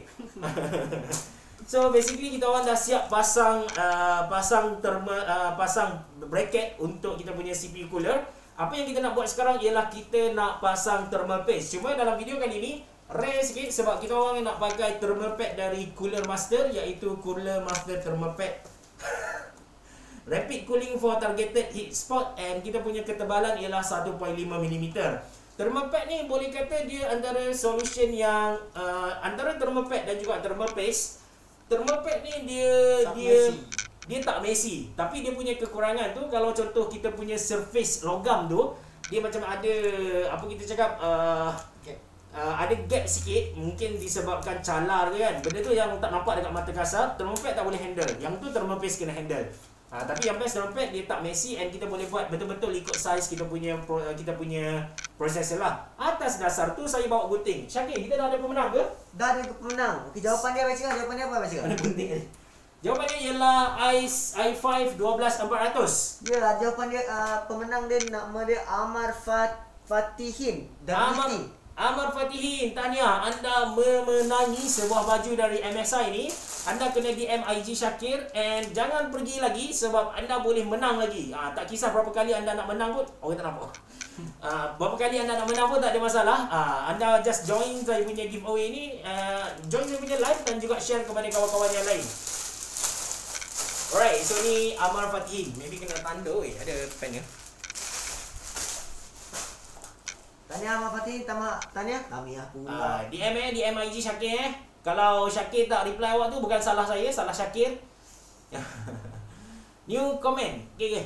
So basically kita orang dah siap pasang uh, pasang thermal uh, pasang bracket untuk kita punya C P U cooler. Apa yang kita nak buat sekarang ialah kita nak pasang thermal paste. Cuma dalam video kali ni rare sikit sebab kita orang nak pakai thermal pad dari Cooler Master, iaitu Cooler Master Thermal Pad Rapid Cooling for Targeted Heat Spot, and kita punya ketebalan ialah one point five milimeter. Thermal pad ni boleh kata dia antara solution yang uh, antara thermal pad dan juga thermal paste. Thermal pad ni dia tak dia messy. dia tak messy, tapi dia punya kekurangan tu kalau contoh kita punya surface logam tu dia macam ada apa kita cakap uh, Okay. uh, ada gap sikit, mungkin disebabkan calar ke kan. Benda tu yang tak nampak dekat mata kasar, thermal pad tak boleh handle. Yang tu thermal paste kena handle. Ha, tapi yang best thermal pad dia tak messy and kita boleh buat betul-betul ikut size kita punya pro, kita punya processor lah. Atas dasar tu saya bawa gunting. Syakir, kita dah ada pemenang ke? Dah ada pemenang. Okey, jawapan dia baca. Jawapan dia apa baca? Ada gunting ni. Jawapan dia ialah i five twelve fourteen hundred. Ya, jawapan dia uh, pemenang dia nama dia Amar Fat Fatihin Amar W T. Amar Fatihin, tahniah anda memenangi sebuah baju dari M S I ni. Anda kena D M I G Syakir and jangan pergi lagi sebab anda boleh menang lagi. Ah, tak kisah berapa kali anda nak menang pun. Oh, tak nampak. Ah, berapa kali anda nak menang pun tak ada masalah. Ah, anda just join saya punya giveaway ni, uh, join saya punya live dan juga share kepada kawan-kawan yang lain. Alright, so ni Amar Fatihin. Maybe kena tanda weh, ada pen ke? Tahniah Ahmad Fatih, tama, tahniah kami aku Ah, pula. D M eh, D M I G Syakir eh. Kalau Syakir tak reply awak tu bukan salah saya, salah Syakir. New comment. Okay, okay.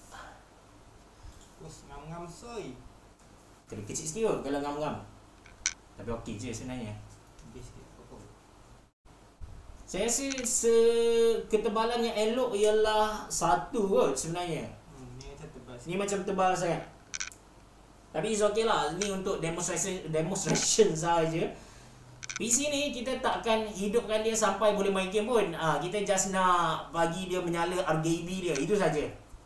Us ngam-ngam soy. Kena kecil sikit kot kalau ngam-ngam. Tapi okey je sebenarnya. Habis sikit pokok. Saya rasa se ketebalan yang elok ialah satu kot sebenarnya. Hmm, ni macam tebal. Ni macam tebal sangat. Tapi it's okay lah. Ni untuk demonstration demonstration saja. P C ni kita takkan hidupkan dia sampai boleh main game pun. Ah, kita just nak bagi dia menyala R G B dia. Itu saja.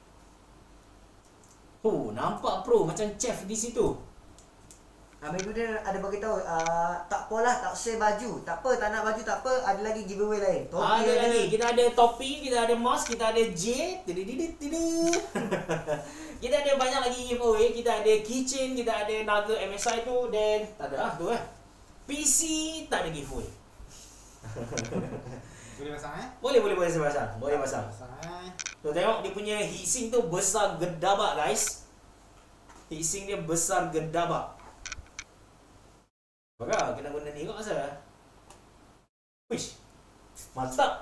Oh, nampak pro macam chef di situ. Habis tu dia ada bagi tahu uh, tak apalah, tak share baju. Tak apa, tak nak baju tak apa, ada lagi giveaway lain. Topi ada lagi. Kita ada topi, kita ada mask, kita ada J. Kita ada banyak lagi giveaway. Kita ada keychain, kita ada naga M S I tu. Dan tak ada lah tu eh. P C tak ada giveaway. Boleh pasang eh? Boleh, boleh, boleh saya pasang. Boleh pasang. Pasang eh. Tu tengok dia punya heatsink tu besar gedabak guys. Heatsink dia besar gedabak. Bagah, kena guna ni kot asal. Wish. Mantap.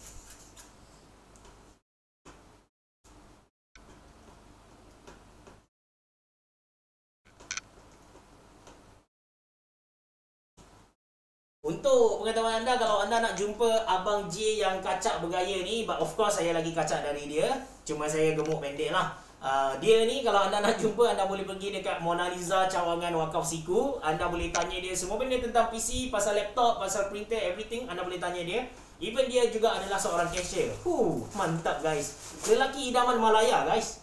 Untuk pengetahuan anda, kalau anda nak jumpa Abang J yang kacak bergaya ni, but of course saya lagi kacak dari dia. Cuma saya gemuk pendek lah. Uh, dia ni kalau anda nak jumpa, anda boleh pergi dekat Mona Lisa Cawangan Wakaf Siku. Anda boleh tanya dia semua benda tentang P C, pasal laptop, pasal printer, everything. Anda boleh tanya dia. Even dia juga adalah seorang cashier. Huh, mantap guys. Lelaki idaman Malaya guys.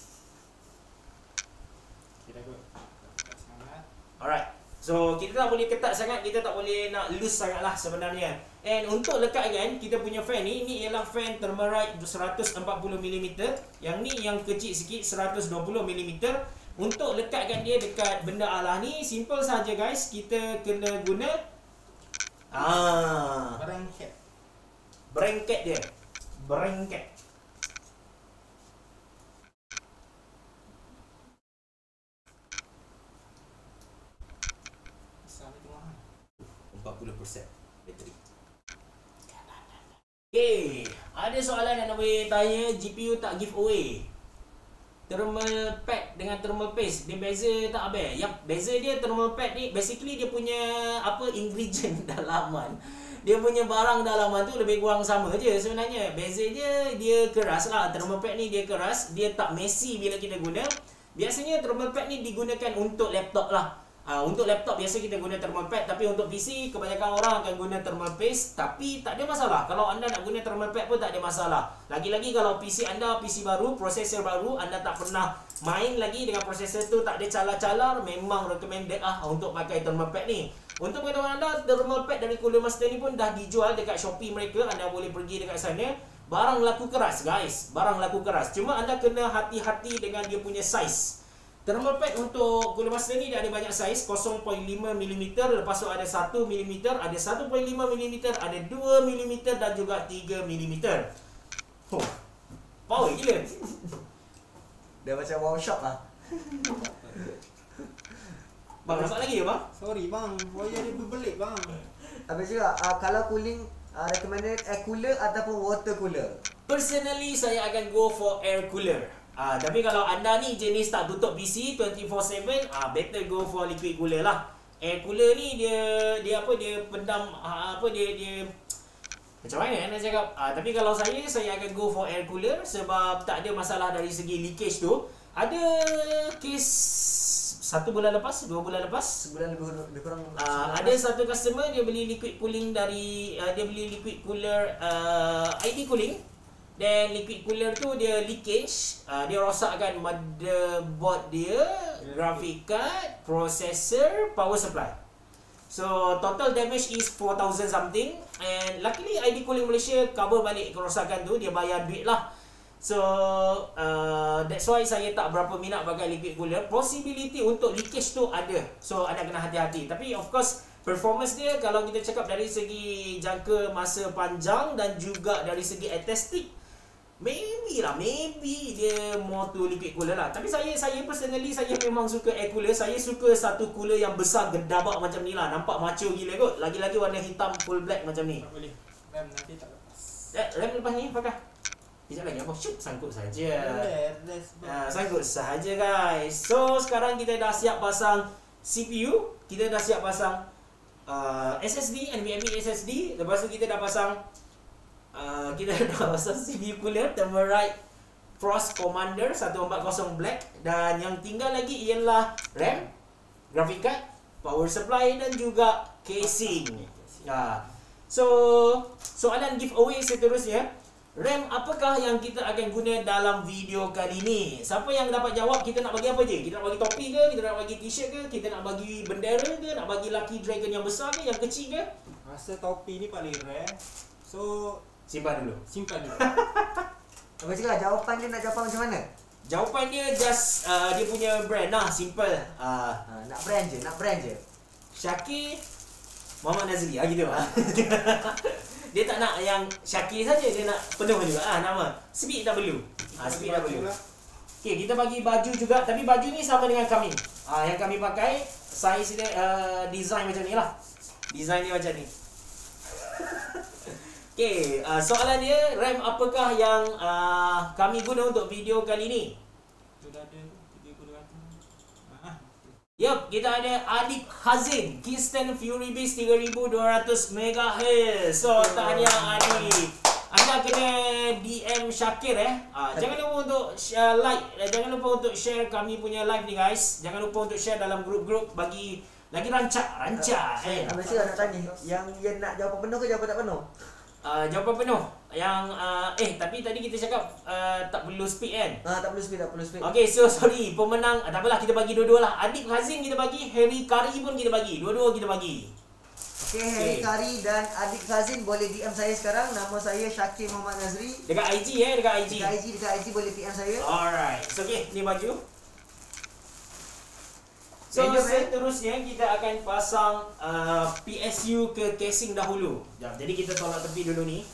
Kita kot. Tak sangat. Alright. So, kita tak boleh ketat sangat, kita tak boleh nak loose sangat lah sebenarnya. And untuk lekatkan, kita punya fan ni, ni ialah fan Thermalright seratus empat puluh milimeter. Yang ni yang kecil sikit, seratus dua puluh milimeter. Untuk lekatkan dia dekat benda Allah ni, simple saja guys. Kita kena guna ah, Barangket. Berengket dia. Berengket. empat puluh peratus bateri. Okay, ada soalan yang nak boleh tanya. G P U tak giveaway. Thermal pad dengan thermal paste, dia beza tak abang? Yang beza dia thermal pad ni basically dia punya apa ingredient dalaman. Dia punya barang dalaman tu lebih kurang sama je sebenarnya. Beza dia dia keras lah. Thermal pad ni dia keras, dia tak messy bila kita guna. Biasanya thermal pad ni digunakan untuk laptop lah. Uh, untuk laptop biasa kita guna thermal pad, tapi untuk P C kebanyakan orang akan guna thermal paste. Tapi tak ada masalah. Kalau anda nak guna thermal pad pun tak ada masalah. Lagi-lagi kalau P C anda P C baru, prosesor baru, anda tak pernah main lagi dengan prosesor tu, tak ada calar-calar, memang recommended lah untuk pakai thermal pad ni. Untuk pengetahuan anda, thermal pad dari Cooler Master ni pun dah dijual dekat Shopee mereka. Anda boleh pergi dekat sana. Barang laku keras guys. Barang laku keras. Cuma anda kena hati-hati dengan dia punya size. Thermal pad untuk Cooler Master ni dia ada banyak saiz, kosong perpuluhan lima milimeter, lepas tu ada satu milimeter, ada satu perpuluhan lima milimeter, ada dua milimeter dan juga tiga milimeter. Oh, power gila. Dah macam wow shop lah. Bang, nampak lagi ke bang? Sorry bang, wire dia berbelit bang. Habis juga uh, kalau cooling uh, recommended air cooler ataupun water cooler. Personally saya akan go for air cooler. Ah, tapi kalau anda ni jenis tak tutup P C dua puluh empat tujuh, ah better go for liquid cooler lah. Air cooler ni dia dia apa dia pendam ah, apa dia dia macam mana nak cakap? Ah, tapi kalau saya saya akan go for air cooler sebab tak ada masalah dari segi leakage tu. Ada kes satu bulan lepas, dua bulan lepas, Sebulan lebih, lebih kurang. Uh, ada satu customer dia beli liquid cooling dari uh, dia beli liquid cooler uh, I D cooling. Dan liquid cooler tu dia leakage, uh, dia rosakkan motherboard dia, graphic card, processor, power supply. So total damage is four thousand something, and luckily I D Cooling Malaysia cover balik kerosakan tu, dia bayar duit lah. So uh, that's why saya tak berapa minat pakai liquid cooler. Possibility untuk leakage tu ada, so anda kena hati-hati. Tapi of course performance dia, kalau kita cakap dari segi jangka masa panjang dan juga dari segi aesthetic, maybe lah, maybe dia more to liquid cooler lah. Tapi saya saya personally, saya memang suka air cooler. Saya suka satu cooler yang besar gedabak macam ni lah. Nampak macho gila kot. Lagi-lagi warna hitam full black macam ni. Tak boleh. Rem nanti tak lepas. Eh, rem lepas ni pakai. Sekejap lagi apa? Shoot, sangkut saja. Uh, sangkut sahaja guys. So sekarang kita dah siap pasang C P U. Kita dah siap pasang uh, S S D, NVMe S S D. Lepas tu kita dah pasang uh, Kita dah pasang C P U cooler Thermalright Frost Commander seratus empat puluh Black. Dan yang tinggal lagi ialah RAM, graphic card, power supply dan juga casing. uh, So soalan giveaway seterusnya, RAM apakah yang kita akan guna dalam video kali ni? Siapa yang dapat jawab, kita nak bagi apa je? Kita nak bagi topi ke? Kita nak bagi t-shirt ke? Kita nak bagi bendera ke? Nak bagi Lucky Dragon yang besar ke? Yang kecil ke? Rasa topi ni paling rare. So Simpan dulu. simpan dulu. Apa cakap jawapan dia nak jawapan macam mana? Jawapan dia just uh, dia punya brand lah, simple. Uh, Ha, nak brand je, nak brand je. Syakir Muhammad Nazri, ah gitu ah. Dia tak nak yang Syakir saja, dia nak penuh juga ah nama. Speed W. Ah Speed W. Okey, kita bagi baju juga, tapi baju ni sama dengan kami. Ah yang kami pakai saiz dia uh, design macam ni lah. Design dia macam ni. Okey, uh, soalan dia, RAM apakah yang uh, kami guna untuk video kali ni? Sudah ada tiga puluh ratus. Ah. Yup, kita ada Adib Hazin Kingston Fury Beast tiga ribu dua ratus megahertz. So, tahniah Adib. Anda kena D M Syakir eh. Ah, jangan lupa untuk share, like, eh, jangan lupa untuk share kami punya live ni guys. Jangan lupa untuk share dalam grup-grup bagi lagi rancak, rancak eh. Abang Syah nak tanya, yang yang nak jawapan penuh ke jawapan tak penuh? Uh, jawapan penuh. Yang uh, eh tapi tadi kita cakap uh, tak perlu speed kan? Ha, tak perlu speed, tak perlu speed. Okay, so sorry. Pemenang, ah, tak apalah, kita bagi dua-dua lah. Adib Hazin kita bagi, Harry Kari pun kita bagi. Dua-dua kita bagi. Okay, Harry Kari dan Adik Khazin boleh D M saya sekarang. Nama saya Syakir Muhammad Nazri. Dekat I G eh, dekat I G. Dekat I G, dekat I G boleh D M saya. Alright. So okay, ni baju. So Random, eh? seterusnya kita akan pasang uh, P S U ke casing dahulu. Jom, jadi kita tolak tepi dulu ni.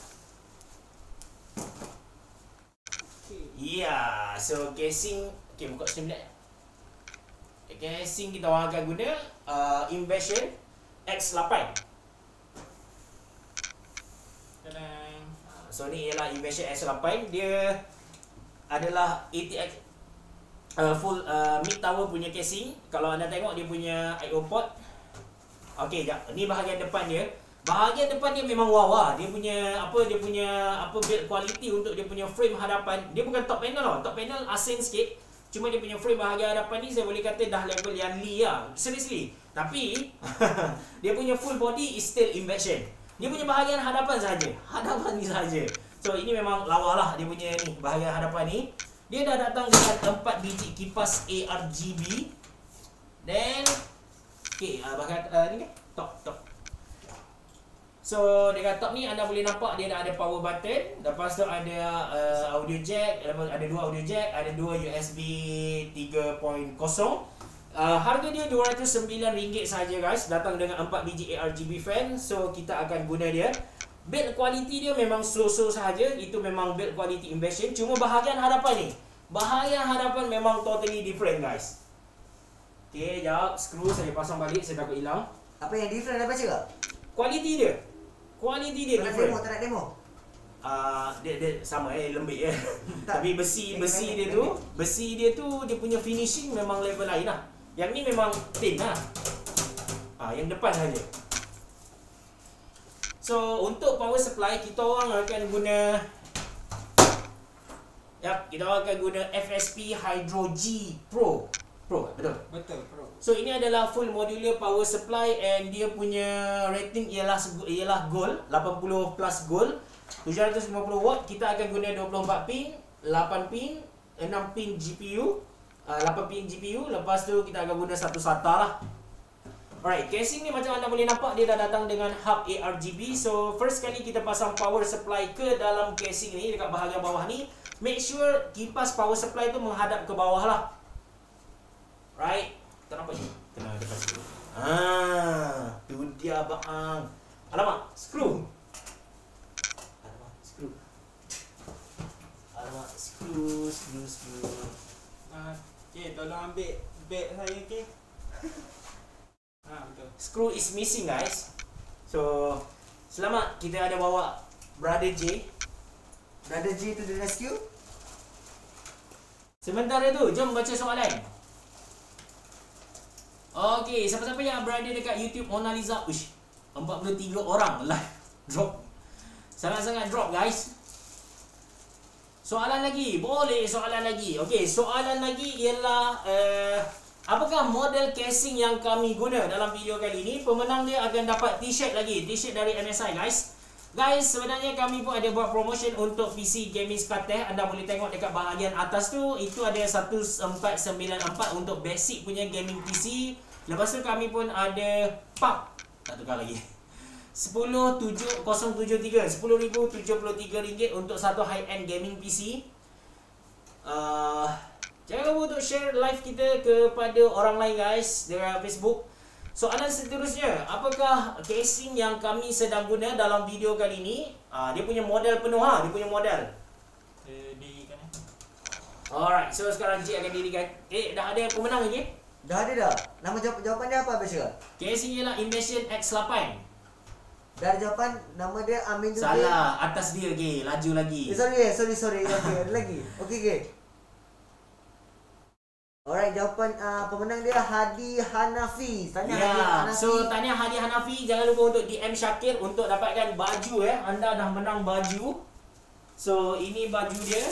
Ya, yeah, so casing, okay, buka sini sekejap. Casing kita orang akan guna uh, Invasion X eight. Tadang. So ni ialah Invasion X eight. Dia adalah A T X uh, full uh, mid tower punya casing. Kalau anda tengok dia punya I O port. Okey, jap. Ni bahagian depan dia. Bahagian depan dia memang wow lah. Dia punya apa dia punya apa build quality untuk dia punya frame hadapan. Dia bukan top panel tau. Top panel asing sikit. Cuma dia punya frame bahagian hadapan ni saya boleh kata dah level yang Lee lah. Seriously. Tapi dia punya full body is still Invasion. Dia punya bahagian hadapan saja. Hadapan ni saja. So ini memang lawa lah dia punya ni bahagian hadapan ni. Dia dah datang dengan empat biji kipas A R G B. Then okey, uh, bahagian uh, ni kan top top. So dekat top ni anda boleh nampak dia dah ada power button. Lepas tu ada uh, audio jack, ada dua audio jack, ada dua U S B tiga titik kosong. Uh, harga dia dua ratus sembilan ringgit saja guys. Datang dengan empat biji A R G B fan. So kita akan guna dia. Build quality dia memang so-so sahaja. Itu memang build quality Invasion. Cuma bahagian hadapan ni, bahagian hadapan memang totally different guys. Okay, jap, screw saya pasang balik, saya takut hilang. Apa yang different apa cakap? Quality dia. Quality dia Tak nak different. demo, tak nak demo. Uh, dia, dia sama eh, lembik eh. Tapi besi Pendek, besi pendek, dia tu, pendek. besi dia tu dia punya finishing memang level lain lah. Yang ni memang thin lah. Ah, yang depan saja. So untuk power supply kita orang akan guna, yap, kita orang akan guna F S P Hydro G Pro. Pro, betul. Betul, bro. So ini adalah full modular power supply and dia punya rating ialah ialah gold, lapan puluh plus gold. tujuh ratus lima puluh watt. Kita akan guna dua puluh empat pin, lapan pin, enam pin G P U, uh, lapan pin G P U. Lepas tu kita akan guna satu SATA lah. Alright, casing ni macam anda boleh nampak dia dah datang dengan hub A R G B. So first kali kita pasang power supply ke dalam casing ni dekat bahagian bawah ni. Make sure kipas power supply tu menghadap ke bawah lah. Right, tak nampak ni. Kena dekat situ. Ah, tu dia bang. Alamak, screw. Alamak, screw. Alamak, screw, screw, screw. Ah, okay, tolong ambil bag saya, okay? Ha, betul. Screw is missing guys. So selamat kita ada bawa Brother J. Brother J to the rescue. Sementara tu jom baca soalan. Okey, siapa-siapa yang berada dekat YouTube Mona Lisa, uish, empat puluh tiga orang live drop. Sangat-sangat drop guys. Soalan lagi, boleh soalan lagi. Okey, soalan lagi ialah uh, apakah model casing yang kami guna dalam video kali ini? Pemenang dia akan dapat t-shirt lagi. T-shirt dari M S I guys. Guys, sebenarnya kami pun ada buat promotion untuk P C Gaming Skateh. Anda boleh tengok dekat bahagian atas tu. Itu ada seratus empat puluh sembilan empat untuk basic punya gaming P C. Lepas tu kami pun ada pump. Tak tukar lagi. sepuluh tujuh kosong tujuh tiga. sepuluh ribu tujuh puluh tiga ringgit untuk satu high-end gaming P C. Uh, Jangan lupa untuk share live kita kepada orang lain guys dengan Facebook. Soalan seterusnya, apakah casing yang kami sedang guna dalam video kali ini? Ah, dia punya model penuh ha, dia punya model. Eh, dirikan eh. Alright, so sekarang Cik akan dirikan. Eh, dah ada pemenang lagi? Dah ada dah. Nama jawab jawapan dia apa Basya? Casing ialah Invasion X lapan. Dah ada jawapan, nama dia Amin tu. Salah, atas dia lagi, laju lagi. Eh, sorry, sorry, sorry. Okey, ada lagi. Okey, okey. Alright, jawapan uh, pemenang dia Hadi Hanafi. Tanya Ya, Hadi Hanafi. so tanya Hadi Hanafi, jangan lupa untuk D M Syakir untuk dapatkan baju eh. Anda dah menang baju. So ini baju dia.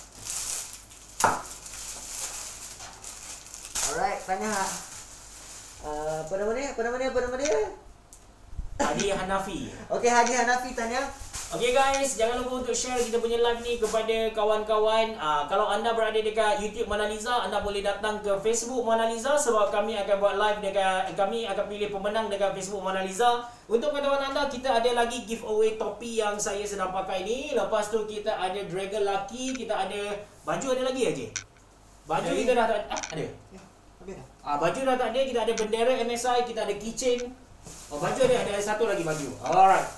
Alright, tanya uh, apa nama dia? Apa nama dia? Apa nama dia? Hadi Hanafi. Okey, Hadi Hanafi tanya. Okay guys, jangan lupa untuk share kita punya live ni kepada kawan-kawan. uh, Kalau anda berada dekat YouTube Mona Lisa, anda boleh datang ke Facebook Mona Lisa. Sebab kami akan buat live dekat, kami akan pilih pemenang dekat Facebook Mona Lisa. Untuk pengetahuan anda, kita ada lagi giveaway topi yang saya sedang pakai ni. Lepas tu kita ada Dragon Lucky. Kita ada baju, ada lagi aja. Baju Ada kita dah tak ah, ada. Ya, habis dah. Ah, baju dah tak ada. Kita ada bendera M S I, kita ada keychain. Oh, baju ada, ada satu lagi baju. Alright.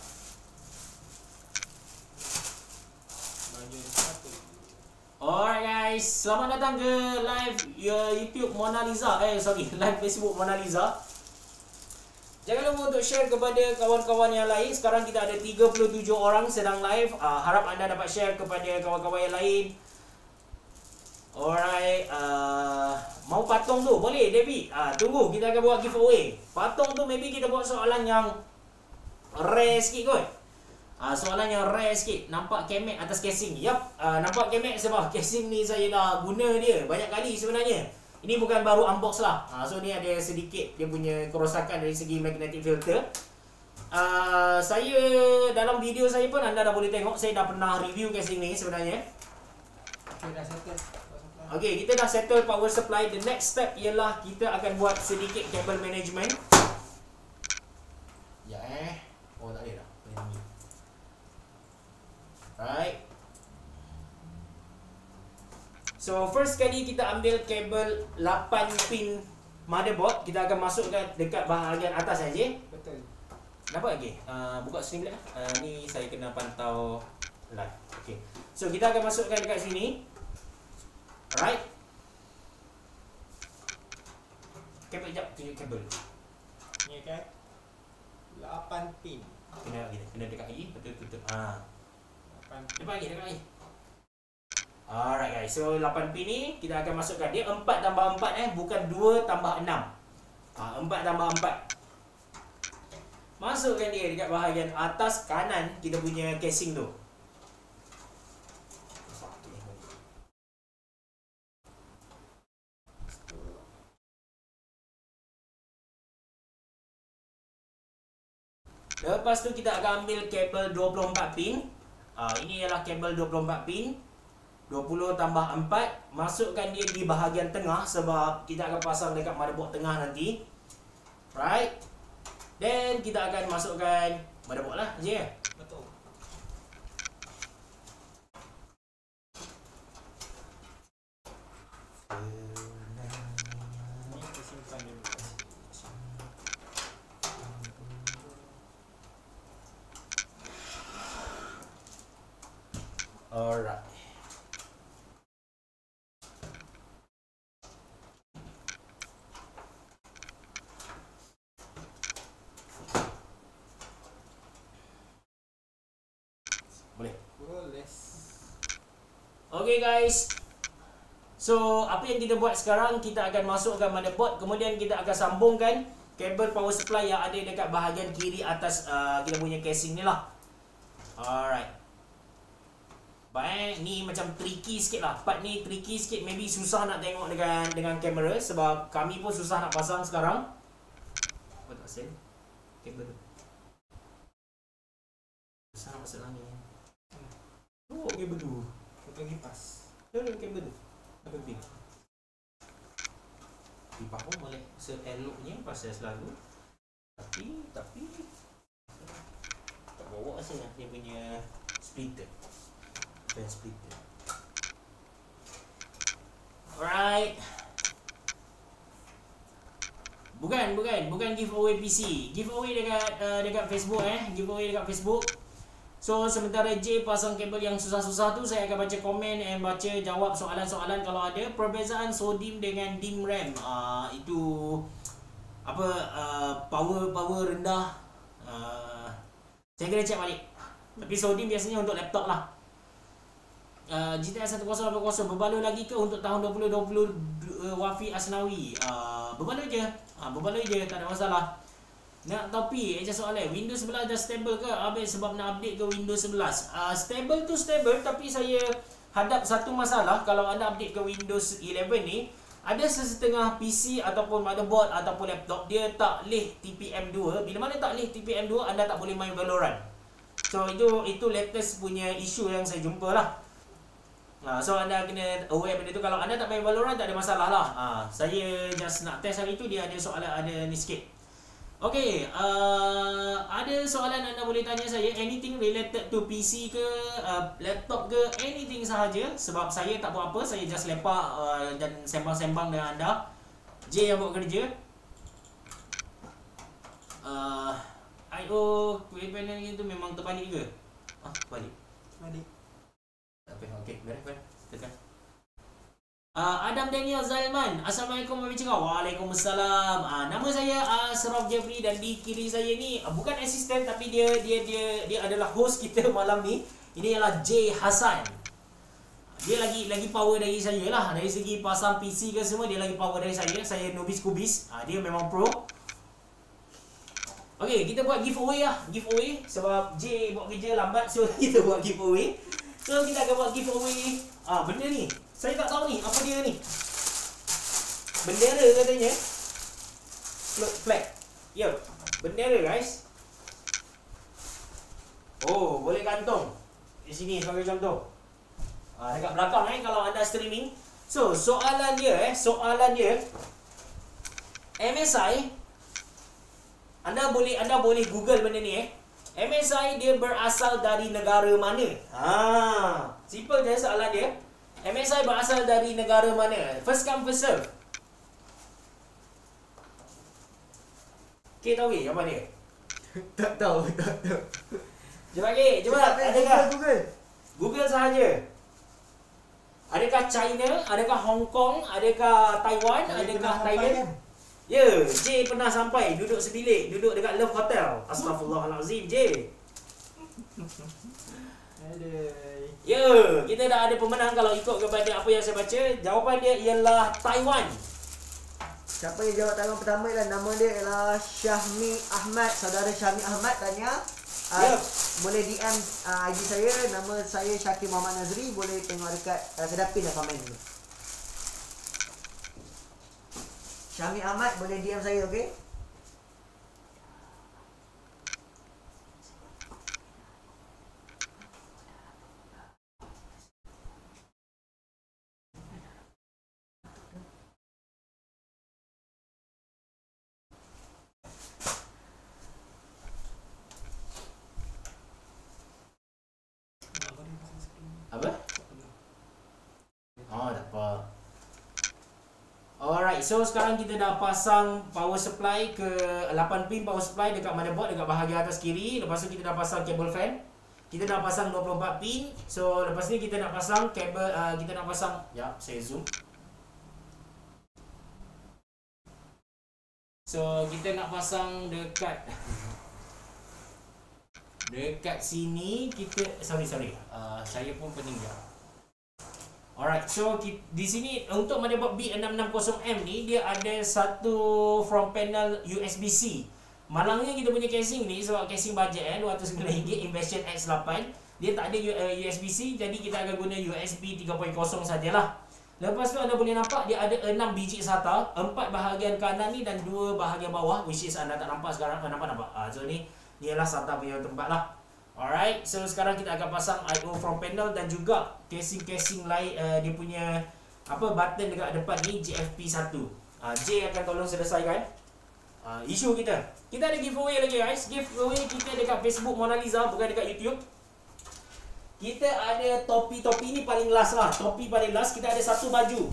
Alright guys, selamat datang ke live uh, YouTube Mona Lisa. Eh sorry, live Facebook Mona Lisa. Jangan lupa untuk share kepada kawan-kawan yang lain. Sekarang kita ada tiga puluh tujuh orang sedang live. uh, Harap anda dapat share kepada kawan-kawan yang lain. Alright, uh, mau patung tu? Boleh Debbie? uh, Tunggu, kita akan buat giveaway. Patung tu maybe kita buat soalan yang rare sikit kot. Uh, soalan yang rare sikit. Nampak kemek atas casing. Yup, uh, nampak kemek sebab casing ni saya dah guna dia banyak kali sebenarnya. Ini bukan baru unbox lah. uh, So ni ada sedikit dia punya kerosakan dari segi magnetic filter. uh, Saya dalam video saya pun anda dah boleh tengok, saya dah pernah review casing ni sebenarnya. Okay, dah settle. Okay, kita dah settle power supply. The next step ialah kita akan buat sedikit cable management. Ya eh Oh tak ada dah. Right. So first kali kita ambil kabel lapan pin motherboard. Kita akan masukkan dekat bahagian atas saja. Betul. Nampak lagi? Uh, buka sini pula. Uh, ni saya kena pantau live. Okay. So kita akan masukkan dekat sini. Alright. Kabel jap, tunjuk kabel. Ni kan lapan pin. Kena lagi, kena dekat lagi. Betul betul. Ha. Depan lagi, depan lagi. Alright guys, so lapan pin ni kita akan masukkan. Dia empat tambah empat eh, bukan dua tambah enam. Ha, empat tambah empat. Masukkan dia dekat bahagian atas kanan kita punya casing tu. Lepas tu kita akan ambil kabel dua puluh empat pin. uh, Ini ialah kabel dua puluh empat pin, dua puluh tambah empat. Masukkan dia di bahagian tengah sebab kita akan pasang dekat motherboard tengah nanti. Right. Dan kita akan masukkan motherboard lah je. Betul. Ni kita simpan dulu. Alright. Boleh. Boleh. Okay guys. So, apa yang kita buat sekarang, kita akan masukkan motherboard, kemudian kita akan sambungkan kabel power supply yang ada dekat bahagian kiri atas uh, kita punya casing ni lah. Alright. Baik, ni macam tricky sikit lah. Part ni tricky sikit, maybe susah nak tengok dengan dengan kamera sebab kami pun susah nak pasang sekarang. Apa tak sen? Kabel tu. Susah nak pasang ni. Oh, kabel tu. Kabel kipas. Tu tu kabel tu. Apa penting? Kipas pun boleh seeloknya pasal selalu. Tapi, tapi tak bawa asal dia punya splitter. Fan splitter. Alright. Bukan, bukan, bukan giveaway P C. Giveaway dekat uh, dekat Facebook eh, giveaway dekat Facebook. So sementara J pasang kabel yang susah-susah tu, saya akan baca komen and baca jawab soalan-soalan kalau ada. Perbezaan SODIMM dengan DIMM RAM. Uh, itu apa uh, power power rendah. Uh, saya kena check balik. Tapi SODIMM biasanya untuk laptop lah. Uh, G T X ten lapan puluh berbaloi lagi ke untuk tahun dua ribu dua puluh uh, Wafi Asnawi? Uh, berbaloi je. Uh, berbaloi je, tak ada masalah. Nak topi, eja soalan, Windows sebelas dah stable ke? Habis sebab nak update ke Windows sebelas? Uh, stable tu stable, tapi saya hadap satu masalah kalau anda update ke Windows eleven ni. Ada sesetengah P C ataupun motherboard ataupun laptop, dia tak leh T P M dua. Bila mana tak leh T P M dua, anda tak boleh main Valorant. So itu itu latest punya isu yang saya jumpa lah. Uh, so anda kena aware benda tu. Kalau anda tak main Valorant, tak ada masalah lah. uh, Saya just nak test hari tu, dia ada soalan, ada ni sikit. Okay, uh, ada soalan anda boleh tanya saya, anything related to P C ke, uh, laptop ke, anything sahaja. Sebab saya tak buat apa, saya just lepak uh, dan sembang-sembang dengan anda. J yang buat kerja. uh, I O kuih panel itu memang terbalik ke? Ah, terbalik. Balik. Tak apa, okay, beres, beres. Tekan. Uh, Adam Daniel Zalman, Assalamualaikum warahmatullahi wabarakatuh. Waalaikumsalam. Uh, nama saya Asraf Jeffrey dan di kiri saya ni uh, bukan asisten tapi dia dia dia dia adalah host kita malam ni. Ini ialah J Hasan. Dia lagi lagi power dari saya lah. Dari segi pasang P C ke semua, dia lagi power dari saya. Saya nobis kubis. Uh, dia memang pro. Okay, kita buat giveaway lah. Giveaway sebab J buat kerja lambat, so kita buat giveaway. So kita akan buat giveaway. Ah, benda ni saya tak tahu ni apa dia ni. Bendera katanya. Flag. Ya, bendera guys. Oh, boleh gantung di sini sebagai contoh. Ah, dekat belakang eh kalau anda streaming. So, soalan dia eh, soalan dia M S I, anda boleh anda boleh Google benda ni eh. M S I dia berasal dari negara mana? Ha, simple je soalan dia. M S I berasal dari negara mana? First come first serve. Okay, tahu ke apa dia? Tak tahu, tak tahu. Cuba ke, cuba. Adakah Google? Google sahaja. Adakah China? Adakah Hong Kong? Adakah Taiwan? Adakah Thailand? Ya, J pernah sampai duduk sebilik, duduk dekat Love Hotel. Astaghfirullahalazim, J. Aduh. Ya, kita dah ada pemenang kalau ikut kepada apa yang saya baca. Jawapan dia ialah Taiwan. Siapa yang jawab Taiwan pertama ialah nama dia ialah Syahmi Ahmad. Saudara Syahmi Ahmad tanya. Uh, Yep. Boleh D M uh, I G saya. Nama saya Syakir Muhammad Nazri. Boleh tengok dekat uh, kedapin dah komen dulu. Syahmi Ahmad boleh D M saya, okey? Alright, so sekarang kita dah pasang power supply ke lapan pin power supply dekat motherboard, dekat bahagian atas kiri. Lepas tu kita dah pasang cable fan. Kita dah pasang dua puluh empat pin. So lepas ni kita nak pasang kabel, uh, kita nak pasang, ya, saya zoom. So kita nak pasang dekat dekat sini kita, sorry sorry. Uh, saya pun pening je. Alright, so kita, di sini untuk motherboard B enam enam kosong M ni dia ada satu front panel U S B C. Malangnya kita punya casing ni sebab casing budget eh dua ratus sembilan ringgit Inversion X lapan, dia tak ada U S B C, jadi kita akan guna U S B tiga titik kosong sajalah. Lepas tu anda boleh nampak dia ada enam biji SATA, empat bahagian kanan ni dan dua bahagian bawah, which is anda tak nampak sekarang. Nampak nampak. Ah, so ni ni ialah SATA punya tempat lah. Alright, so sekarang kita akan pasang I O front panel dan juga casing-casing lain, uh, dia punya apa button dekat depan ni J F P satu. Uh, J akan tolong selesaikan uh, isu kita. Kita ada giveaway lagi guys. Giveaway kita dekat Facebook Mona Lisa, bukan dekat YouTube. Kita ada topi-topi ni paling last lah. Topi paling last, kita ada satu baju.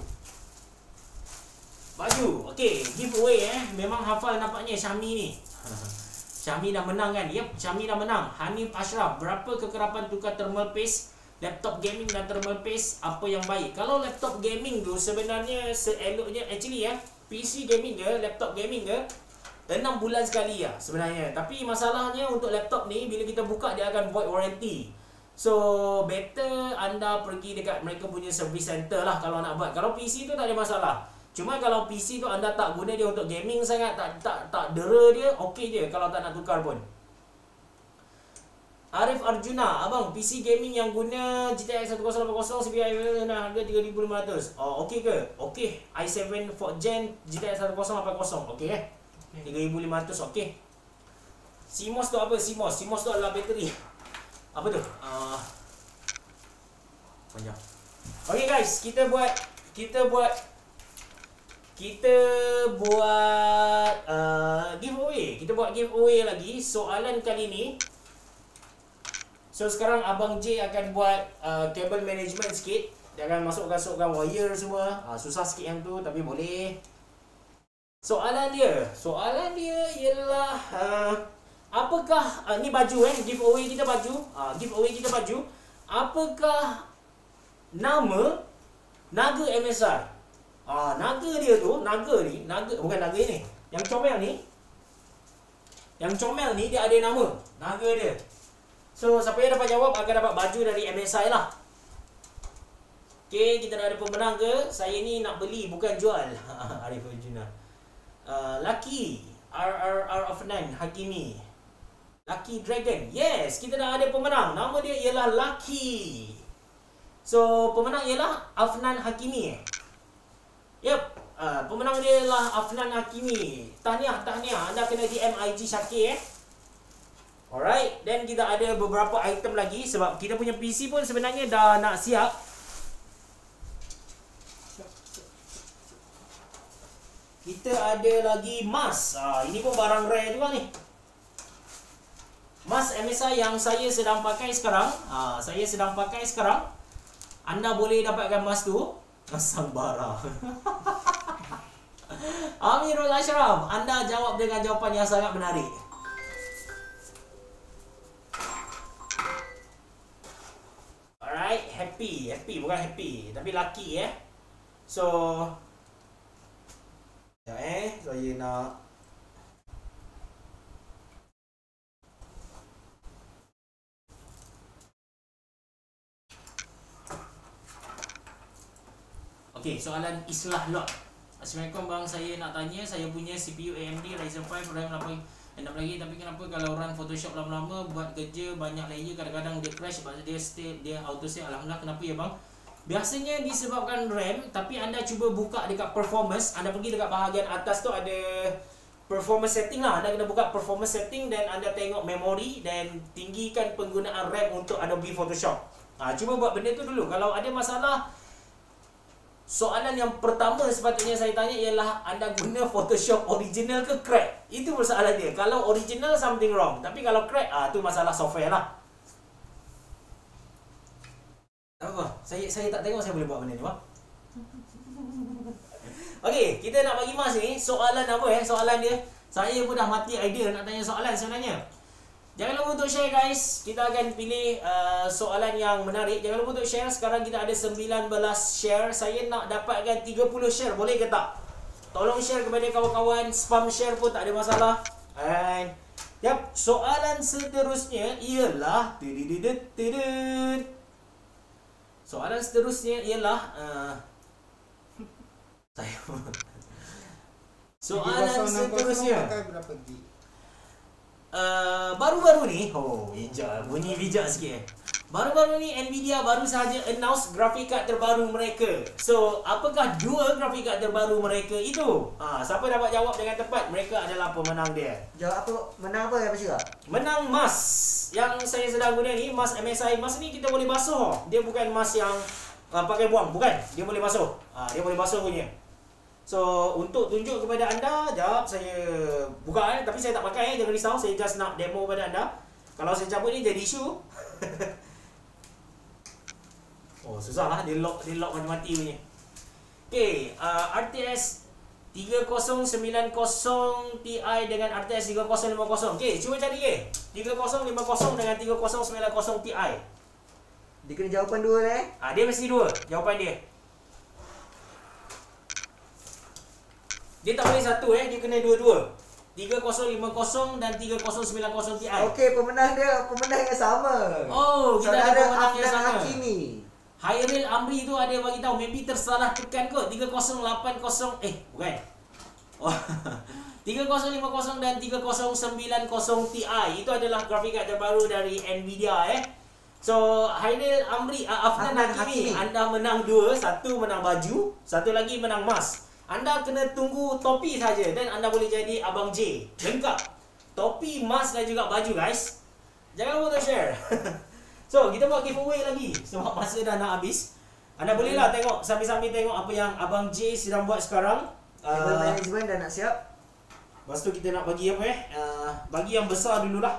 Baju. Okey, giveaway eh. Memang hafal nampaknya Syami ni. Syami dah menang kan? Yep, Syami dah menang. Hanif Ashraf, berapa kekerapan tukar thermal paste laptop gaming dan thermal paste, apa yang baik? Kalau laptop gaming tu sebenarnya seeloknya actually ya, P C gaming ke, laptop gaming ke, enam bulan sekali ya sebenarnya. Tapi masalahnya untuk laptop ni bila kita buka dia akan void warranty. So better anda pergi dekat mereka punya service center lah kalau nak buat. Kalau P C tu tak ada masalah. Cuma kalau P C tu anda tak guna dia untuk gaming sangat, tak tak tak dera dia, okey je kalau tak nak tukar pun. Arif Arjuna, abang P C gaming yang guna G T X sepuluh lapan puluh C P I nak harga tiga ribu lima ratus. Oh okey ke? Okey. i tujuh fourth gen G T X sepuluh lapan puluh okey eh? tiga ribu lima ratus okey. C M O S tu apa? C M O S. C M O S tu adalah bateri. Apa tu? Uh, banyak. Okey guys, kita buat kita buat Kita buat uh, giveaway. Kita buat giveaway lagi. Soalan kali ni. So sekarang Abang J akan buat uh, cable management sikit. Dia akan masuk-masukkan wire semua. uh, Susah sikit yang tu tapi boleh. Soalan dia Soalan dia ialah uh, apakah uh, ni baju eh giveaway kita baju. uh, Giveaway kita baju. Apakah nama naga M S I? Ah, naga dia tu, naga ni, naga bukan naga ni. Yang comel ni. Yang comel ni dia ada nama, naga dia. So, siapa yang dapat jawab akan dapat baju dari M S I lah. Okey, kita dah ada pemenang ke? Saya ni nak beli bukan jual. Arif Arjuna. Uh, Lucky R R R of nine Hakimi. Lucky Dragon. Yes, kita dah ada pemenang. Nama dia ialah Lucky. So, pemenang ialah Afnan Hakimi. Yep, uh, pemenang dia ialah Afnan Hakimi. Tahniah, tahniah. Anda kena D M I G Syakir eh. Alright, dan kita ada beberapa item lagi sebab kita punya P C pun sebenarnya dah nak siap. Kita ada lagi mask. Ah, ini pun barang rare juga ni. Mask M S I yang saya sedang pakai sekarang. Ah, saya sedang pakai sekarang. Anda boleh dapatkan mask tu. Masang bara. Amirul Ashraf, anda jawab dengan jawapan yang sangat menarik. Alright, happy, happy bukan happy, tapi lucky eh. So, ya eh, saya nak Okey, soalan Islah Lot. Assalamualaikum bang, saya nak tanya, saya punya C P U A M D Ryzen five RAM lapan enam lagi, tapi kenapa kalau run Photoshop lama-lama buat kerja banyak layer kadang-kadang dia crash, sebab dia stay, dia auto save. Alhamdulillah, kenapa ya bang? Biasanya disebabkan RAM, tapi anda cuba buka dekat performance, anda pergi dekat bahagian atas tu ada performance setting lah. Anda kena buka performance setting dan anda tengok memory dan tinggikan penggunaan RAM untuk Adobe Photoshop. Ha, cuba buat benda tu dulu. Kalau ada masalah, soalan yang pertama sepatutnya saya tanya ialah anda guna Photoshop original ke crack? Itu masalah dia. Kalau original, something wrong. Tapi kalau crack, ah tu masalah software lah. Apa? Saya saya tak tengok saya boleh buat benda ni, bang. Okey, kita nak bagi Mas ni soalan apa eh? Soalan dia. Saya pun dah mati idea nak tanya soalan sebenarnya. Jangan lupa untuk share guys. Kita akan pilih uh, soalan yang menarik. Jangan lupa untuk share. Sekarang kita ada sembilan belas share. Saya nak dapatkan tiga puluh share. Boleh ke tak? Tolong share kepada kawan-kawan. Spam share pun tak ada masalah. And yap, soalan seterusnya ialah soalan seterusnya ialah uh, saya soalan seterusnya berapa gig? Uh, baru-baru ni, oh bijak, bunyi bijak sikit eh. Baru-baru ni Nvidia baru sahaja announce grafik card terbaru mereka. So, apakah dua grafik card terbaru mereka itu? Ha, siapa dapat jawab dengan tepat, mereka adalah pemenang dia. Jawab apa? Menang apa ya Pak? Menang mask yang saya sedang guna ni, mask M S I. Mask ni kita boleh basuh. Dia bukan mask yang uh, pakai buang, bukan. Dia boleh basuh. Ha, dia boleh basuh punya. So, untuk tunjuk kepada anda, jap saya buka eh. Tapi saya tak pakai eh, jangan risau. Saya just nak demo kepada anda. Kalau saya cabut ni jadi isu. Oh, susah lah. Dia lock, dia lock mati-mati punya. Okay, uh, R T S tiga kosong sembilan kosong Ti dengan R T S tiga kosong lima kosong. Okay, cuba cari eh. tiga kosong lima kosong dengan tiga kosong sembilan kosong Ti. Dia kena jawapan dua eh? Ah, dia mesti dua jawapan dia. Dia tak boleh satu eh, dia kena dua-dua. tiga kosong lima kosong dan tiga kosong sembilan kosong Ti. Okey, pemenang dia pemenang yang sama. Oh, kita ada pemenang yang sama. Hakimi. Hairil Amri tu ada bagi tahu, maybe tersalah tekan kot. tiga kosong lapan kosong eh bukan. Oh. tiga kosong lima kosong dan tiga kosong sembilan kosong Ti itu adalah grafik card terbaru dari Nvidia eh. So, Hairil Amri, uh, Afnan Hakimi, anda menang dua, satu menang baju, satu lagi menang emas. Anda kena tunggu topi saja dan anda boleh jadi Abang J. Lengkap. Topi, mask dan juga baju guys. Jangan lupa untuk share. So, kita buat giveaway lagi sebab masa dah nak habis. Anda bolehlah tengok sambil-sambil tengok apa yang Abang J sedang buat sekarang. Table Uh, management dah nak siap. lepas tu kita nak bagi apa eh? Uh, bagi yang besar dululah.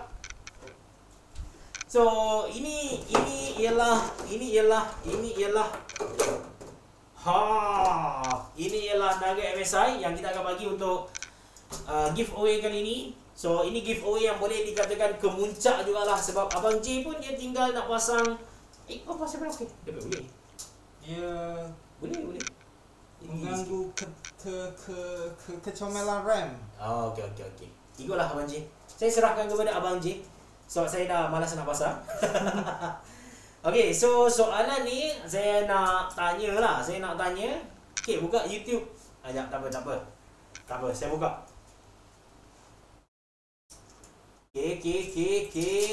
So, ini ini ialah ini ialah ini ialah Ha, ini ialah Nugget M S I yang kita akan bagi untuk uh, giveaway kali ini. So, ini giveaway yang boleh dikatakan kemuncak jugalah sebab Abang J pun dia tinggal nak pasang. Eh, kau pasang berapa? Okey, dapat boleh. Ya, Boleh, boleh. mengganggu ke ke ke, ke kecomelan RAM. Oh, okey okey okey. Ikutlah Abang J. Saya serahkan kepada Abang J sebab saya dah malas nak pasang. Okey, so soalan ni saya nak tanya lah. Saya nak tanya. Okey, buka YouTube. Ajak, tak apa, tak apa. Tak apa, saya buka. Okey, okey, okey, okey.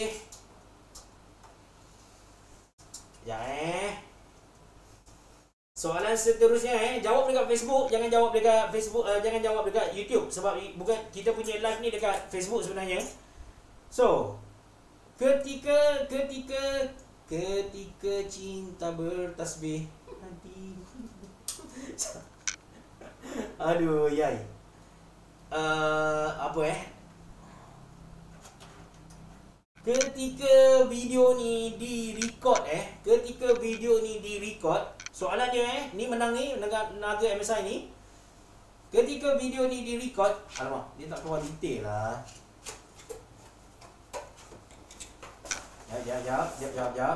Sekejap eh. Soalan seterusnya eh, jawab dekat Facebook, jangan jawab dekat Facebook, uh, jangan jawab dekat YouTube sebab bukan kita punya live ni dekat Facebook sebenarnya. So, ketika ketika Ketika cinta bertasbih nanti. Aduh, yai. Uh, apa eh? Ketika video ni di-record eh, ketika video ni di-record, soalannya eh, ni menang ni Naga, Naga M S I ni. Ketika video ni di-record, alamak, dia tak keluar detail lah. Jap, jap, jap, jap, jap, jap.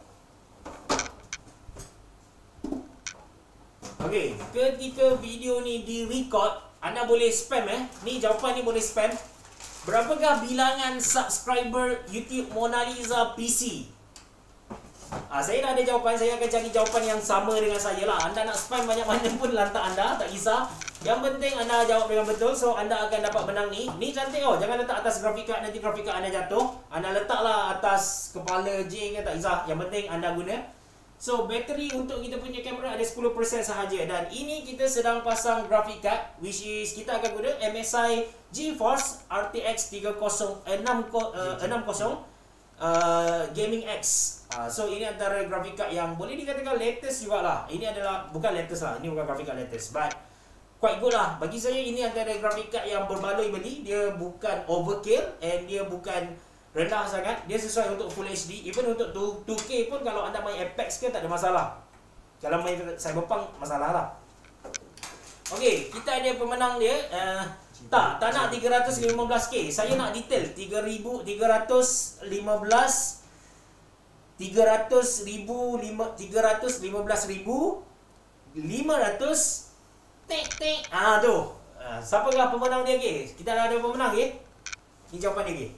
Okey, ketika video ni di-record, anda boleh spam eh. Ni jawapan ni boleh spam. Berapakah bilangan subscriber YouTube Mona Lisa P C? Ah, saya dah ada jawapan, saya akan cari jawapan yang sama dengan saya lah. Anda nak spam banyak-banyak pun lantak anda, tak kisah. Yang penting anda jawab dengan betul, so anda akan dapat menang ni. Ni cantik oh, jangan letak atas grafik card, nanti grafik card anda jatuh. Anda letaklah atas kepala J ke, tak kisah. Yang penting anda guna. So, bateri untuk kita punya kamera ada sepuluh peratus sahaja. Dan ini kita sedang pasang grafik card, which is kita akan guna M S I GeForce R T X tiga kosong enam kosong uh, Gaming X. Uh, so, ini antara grafik card yang boleh dikatakan latest jugalah. Ini adalah, bukan latest lah, ini bukan grafik card latest, but quite good lah. Bagi saya ini antara grafik card yang berbaloi beli. Dia bukan overkill and dia bukan rendah sangat. Dia sesuai untuk Full H D. Even untuk two K pun kalau anda main Apex ke tak ada masalah. Kalau main Cyberpunk masalah lah. Okey, kita ada pemenang dia. Uh, tak, tak nak tiga ratus lima belas K. Saya nak detail tiga ribu tiga ratus lima belas tiga ratus ribu tiga ratus lima belas ribu lima ratus tek tek. Ah tu. Uh, siapakah pemenang dia ke? Kita dah ada pemenang ke? Ni jawapan dia ke?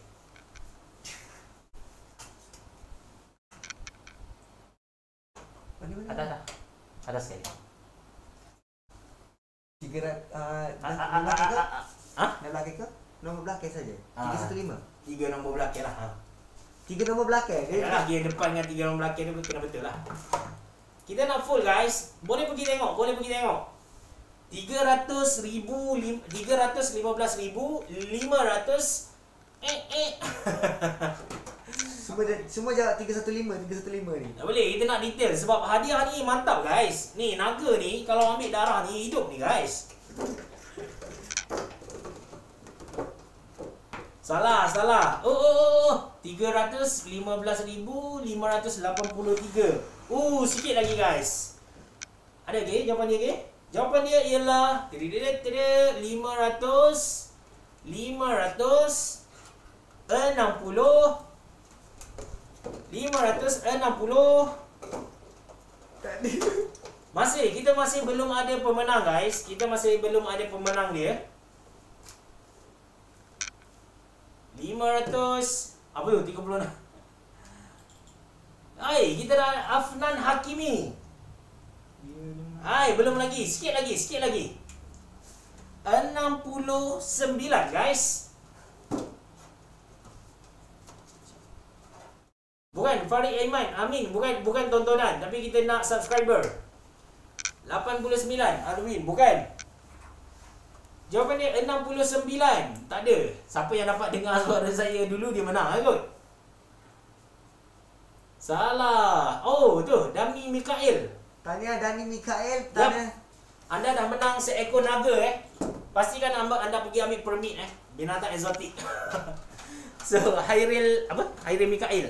Mana mana? Atas dah. Atas sekali. Tiga ratus. Uh, Ah, dah ah, ah, belakang ke? ah, ah. Ah? Dah belakang ke? Nombor belakang saja. Ah. Tiga satu lima. Tiga nombor belakang lah. Ha. Tiga nombor belakang. Dia Yalah, dia depan dengan tiga nombor belakang tu kena betul lah. Kita nak full guys. Boleh pergi tengok, boleh pergi tengok. tiga ratus ribu, tiga ratus lima belas ribu lima ratus eh eh. semua semua jawab tiga satu lima, tiga satu lima ni. Tak boleh, kita nak detail sebab hadiah ni mantap guys. Ni naga ni kalau ambil darah ni hidup ni guys. Salah, salah. Oh, oh, oh. tiga ratus lima belas ribu lima ratus lapan puluh tiga. Uh, sikit lagi guys. Ada ke jawapan dia ke? Jawapan dia ialah lima ratus lima ratus enam puluh lima ratus enam puluh. Masih, kita masih belum ada pemenang guys. Kita masih belum ada pemenang dia. lima ratus apa tu? tiga puluh enam. Hai, kita dah Afnan Hakimi. Hai, belum lagi. Sikit lagi, sikit lagi. enam puluh sembilan guys. Bukan Farid Aiman, Amin, bukan bukan tontonan, tapi kita nak subscriber. lapan puluh sembilan, Arwin, bukan. Jawapan dia enam puluh sembilan. Tak ada. Siapa yang dapat dengar suara saya dulu dia menang lah kot. Salah. Oh, tu Dami Mikael. Tanya Dani Mikael, tanya. Yep. Anda dah menang seekor naga eh. Pastikan anda, anda pergi ambil permit eh. Binatang eksotik. So, Hairil apa? Hairil Mikael.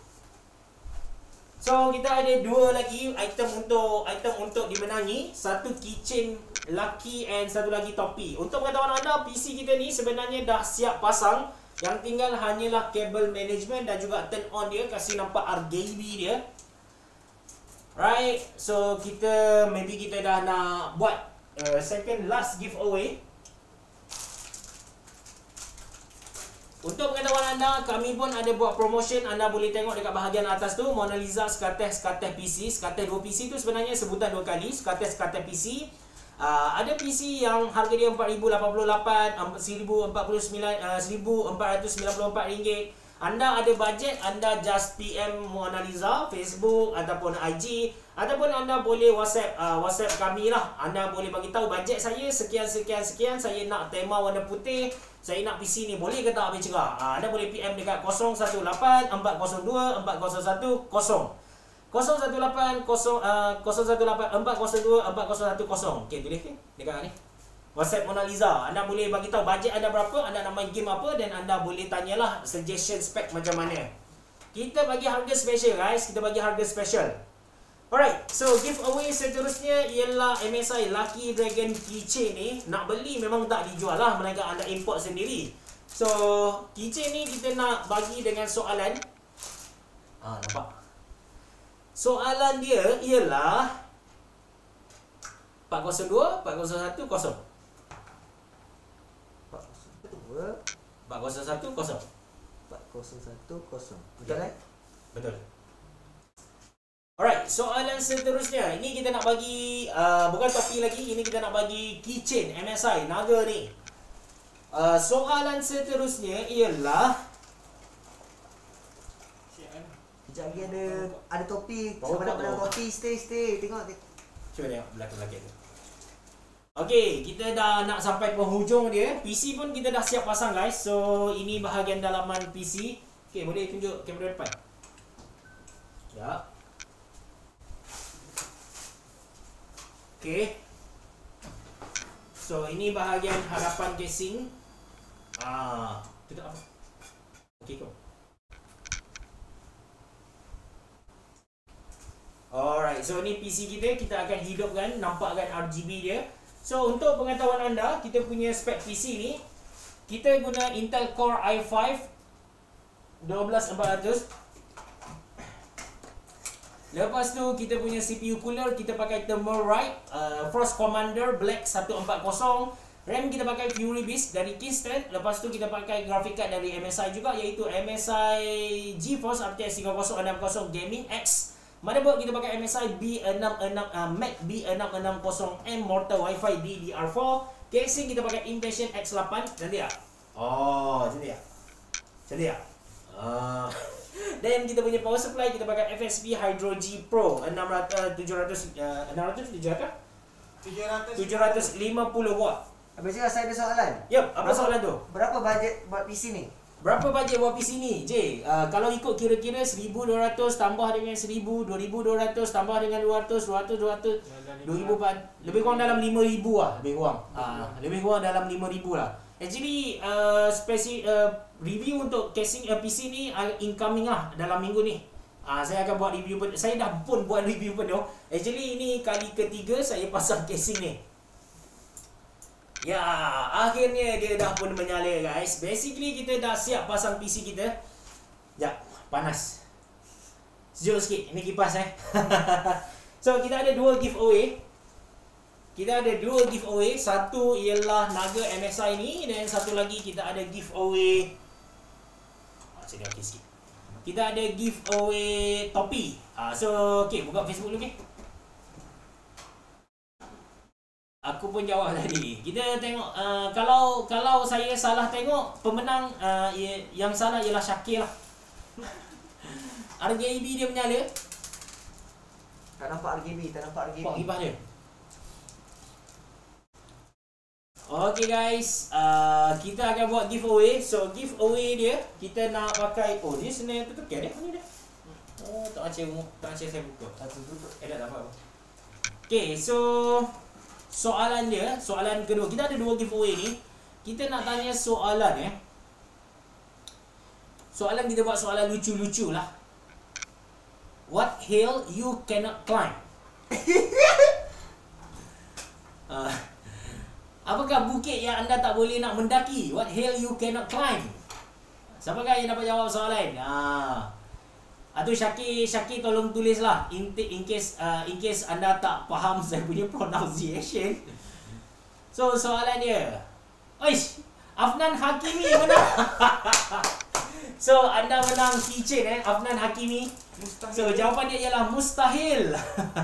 So, kita ada dua lagi item untuk item untuk dimenangi. Satu keychain lucky and satu lagi topi. Untuk pengetahuan anda, P C kita ni sebenarnya dah siap pasang. Yang tinggal hanyalah kabel management dan juga turn on dia. Kasih nampak R G B dia. Right, so kita maybe kita dah nak buat uh, second last giveaway. Untuk pengetahuan anda, kami pun ada buat promotion. Anda boleh tengok dekat bahagian atas tu, Mona Lisa Skateh Skateh P C. Skateh dua P C tu sebenarnya sebutan dua kali, Skateh Skateh P C. Uh, ada P C yang harga dia empat ribu lapan puluh lapan, seribu empat puluh sembilan, uh, seribu empat ratus sembilan puluh empat ringgit. Anda ada bajet, anda just P M Mona Lisa, Facebook ataupun I G, ataupun anda boleh WhatsApp uh, WhatsApp kami lah. Anda boleh bagi tahu bajet saya sekian sekian sekian, saya nak tema warna putih, saya nak P C ni, boleh ke tak habis cerah? Uh, anda boleh P M dekat kosong satu lapan empat kosong dua empat kosong satu kosong. kosong satu lapan kosong satu lapan empat kosong dua empat kosong satu kosong. Okey, tulis ke dekat ni. WhatsApp Mona Lisa. Anda boleh bagi tahu bajet anda berapa, anda nak main game apa, dan anda boleh tanyalah suggestion spek macam mana. Kita bagi harga special guys, kita bagi harga special. Alright, so giveaway seterusnya ialah M S I Lucky Dragon Keychain ni. Nak beli memang tak dijual lah, melainkan anda import sendiri. So, keychain ni kita nak bagi dengan soalan. Ah, nampak? Soalan dia ialah empat kosong dua, empat kosong satu, kosong. empat kosong satu, kosong. empat kosong satu kosong. Betul kan? Betul. Alright, soalan seterusnya. Ini kita nak bagi, uh, bukan topi lagi, ini kita nak bagi keychain M S I naga ni. Uh, soalan seterusnya ialah, Sekejap lagi ada ada topi. Bawa Siapa nak tak menang bawa? topi, stay stay. Tengok. cuba tengok belakang-belakang tu. Okey, kita dah nak sampai penghujung dia. P C pun kita dah siap pasang guys. So, ini bahagian dalaman P C. Okey, boleh tunjuk kamera depan. Ya. Okey. So, ini bahagian hadapan casing. Ah, tutup apa? Okey kau. Alright, so ni P C kita, kita akan hidupkan, nampakkan R G B dia. So untuk pengetahuan anda, kita punya spek P C ni, kita guna Intel Core i five one two four hundred. Lepas tu kita punya C P U cooler kita pakai Thermalright uh, Frost Commander Black one forty. RAM kita pakai Fury Beast dari Kingston. Lepas tu kita pakai graphic card dari M S I juga, iaitu M S I GeForce R T X thirty sixty Gaming X. Motherboard kita pakai M S I B six sixty uh, Mac B six sixty M Mortal Wi-Fi D D R four. Casing kita pakai Intuition X eight. Cantik tak? Oh, cantik tak? Cantik tak? Ah. Dan kita punya power supply kita pakai F S P Hydro G Pro enam ratus tujuh ratus uh, enam ratus tujuh ratus tujuh ratus lima puluh watt. Habis ni saya ada soalan. Yep, apa Berapa- soalan tu? Berapa bajet buat P C ni? Berapa bajet buat P C ni? J, uh, kalau ikut kira-kira seribu dua ratus tambah dengan seribu, dua ribu dua ratus tambah dengan dua ratus, dua ratus, dua ratus, dua ribu lebih kurang dalam lima ribu lah, lebih kurang. Ah, lebih kurang dalam lima ribu lah. Actually, uh, spesi uh, review untuk casing uh, P C ni uh, incoming lah dalam minggu ni. Ah, saya akan buat review penuh. Saya dah pun buat review penuh. Actually, ini kali ketiga saya pasang casing ni. Ya, akhirnya dia dah pun menyala guys. Basically kita dah siap pasang P C kita. Sekejap, panas. Sejuk sikit, ini kipas eh. So kita ada dua giveaway. Kita ada dua giveaway. Satu ialah Naga M S I ni, dan satu lagi kita ada giveaway. Ah, sini okey sikit. Kita ada giveaway topi. Ah, so okey, buka Facebook dulu okey. Aku pun jawab tadi. Kita tengok uh, kalau kalau saya salah tengok, pemenang uh, yang salah ialah Syakir lah. R G B dia menyala. Tak nampak R G B, tak nampak R G B. Nampak kipas dia. Okay guys, uh, kita akan buat giveaway. So giveaway dia kita nak pakai, oh dia sebenarnya tertekan dia. Mana dia? Oh tak macam tak macam saya buka. Satu tutup. Eh dah tak apa. Okay, so soalan dia, soalan kedua. Kita ada dua giveaway ni. Kita nak tanya soalan eh. Soalan kita buat soalan lucu-lucu lah. What hill you cannot climb? uh, apakah bukit yang anda tak boleh nak mendaki? What hill you cannot climb? Siapakah yang dapat jawab soalan? Ah. Atau Syakir, Syakir tolong tulislah in, in case uh, in case anda tak faham saya punya pronunciation. So soalan dia, oish, Afnan Hakimi menang. So anda menang keychain eh, Afnan Hakimi. Mustahil. So jawapan dia ialah mustahil.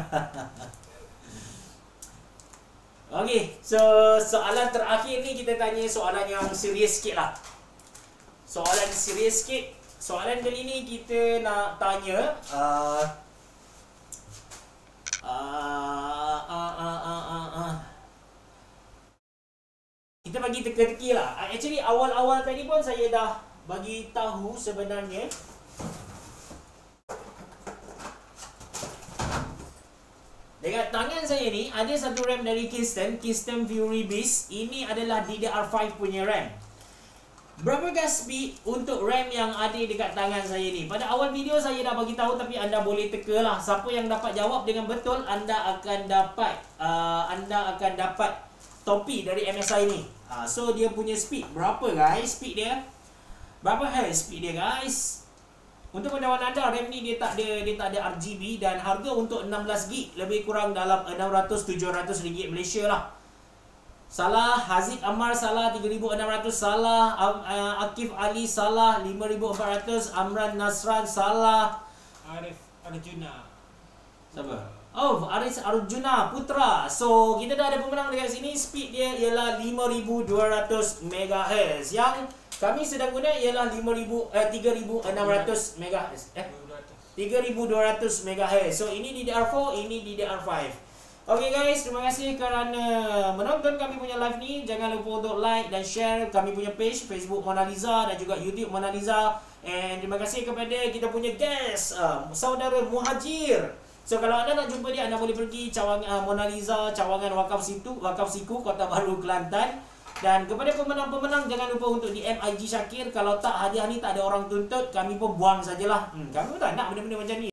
Okay, so soalan terakhir ni kita tanya soalan yang serius sikit lah. Soalan serius sikit. Soalan kali ni kita nak tanya uh, uh, uh, uh, uh, uh, uh. Kita bagi teka-teki lah. Actually awal-awal tadi pun saya dah bagi tahu sebenarnya. Dekat tangan saya ni ada satu RAM dari Kingston, Kingston Fury Beast. Ini adalah D D R five punya RAM. Berapakah speed untuk RAM yang ada dekat tangan saya ni? Pada awal video saya dah bagi tahu, tapi anda boleh teka lah. Siapa yang dapat jawab dengan betul, anda akan dapat uh, anda akan dapat topi dari M S I ni. Uh, so dia punya speed berapa guys? Speed dia berapa hai speed dia guys? Untuk pengetahuan anda, RAM ni dia tak ada dia tak ada R G B, dan harga untuk enam belas gig lebih kurang dalam enam ratus tujuh ratus ringgit Malaysia lah. Salah, Haziq Ammar salah tiga ribu enam ratus, salah uh, Akif Ali salah lima ribu empat ratus, Amran Nasran salah. Arif Arjuna. Siapa? Oh, Arif Arjuna Putra. So, kita dah ada pemenang dekat sini. Speed dia ialah lima ribu dua ratus megahertz. Yang kami sedang guna ialah lima ribu eh tiga ribu enam ratus megahertz. Eh, tiga ribu dua ratus megahertz. So, ini D D R four, ini D D R five. Okay guys, terima kasih kerana menonton kami punya live ni. Jangan lupa untuk like dan share kami punya page Facebook Mona Lisa dan juga YouTube Mona Lisa. And terima kasih kepada kita punya guest, uh, saudara Muhajir. So kalau anda nak jumpa dia, anda boleh pergi Cawangan uh, Mona Lisa, Cawangan Wakaf Situ, Wakaf Siku, Kota Baru, Kelantan. Dan kepada pemenang-pemenang, jangan lupa untuk D M I G Syakir. Kalau tak, hadiah ni tak ada orang tuntut, kami pun buang sajalah. Hmm, kami pun tak nak benda-benda macam ni.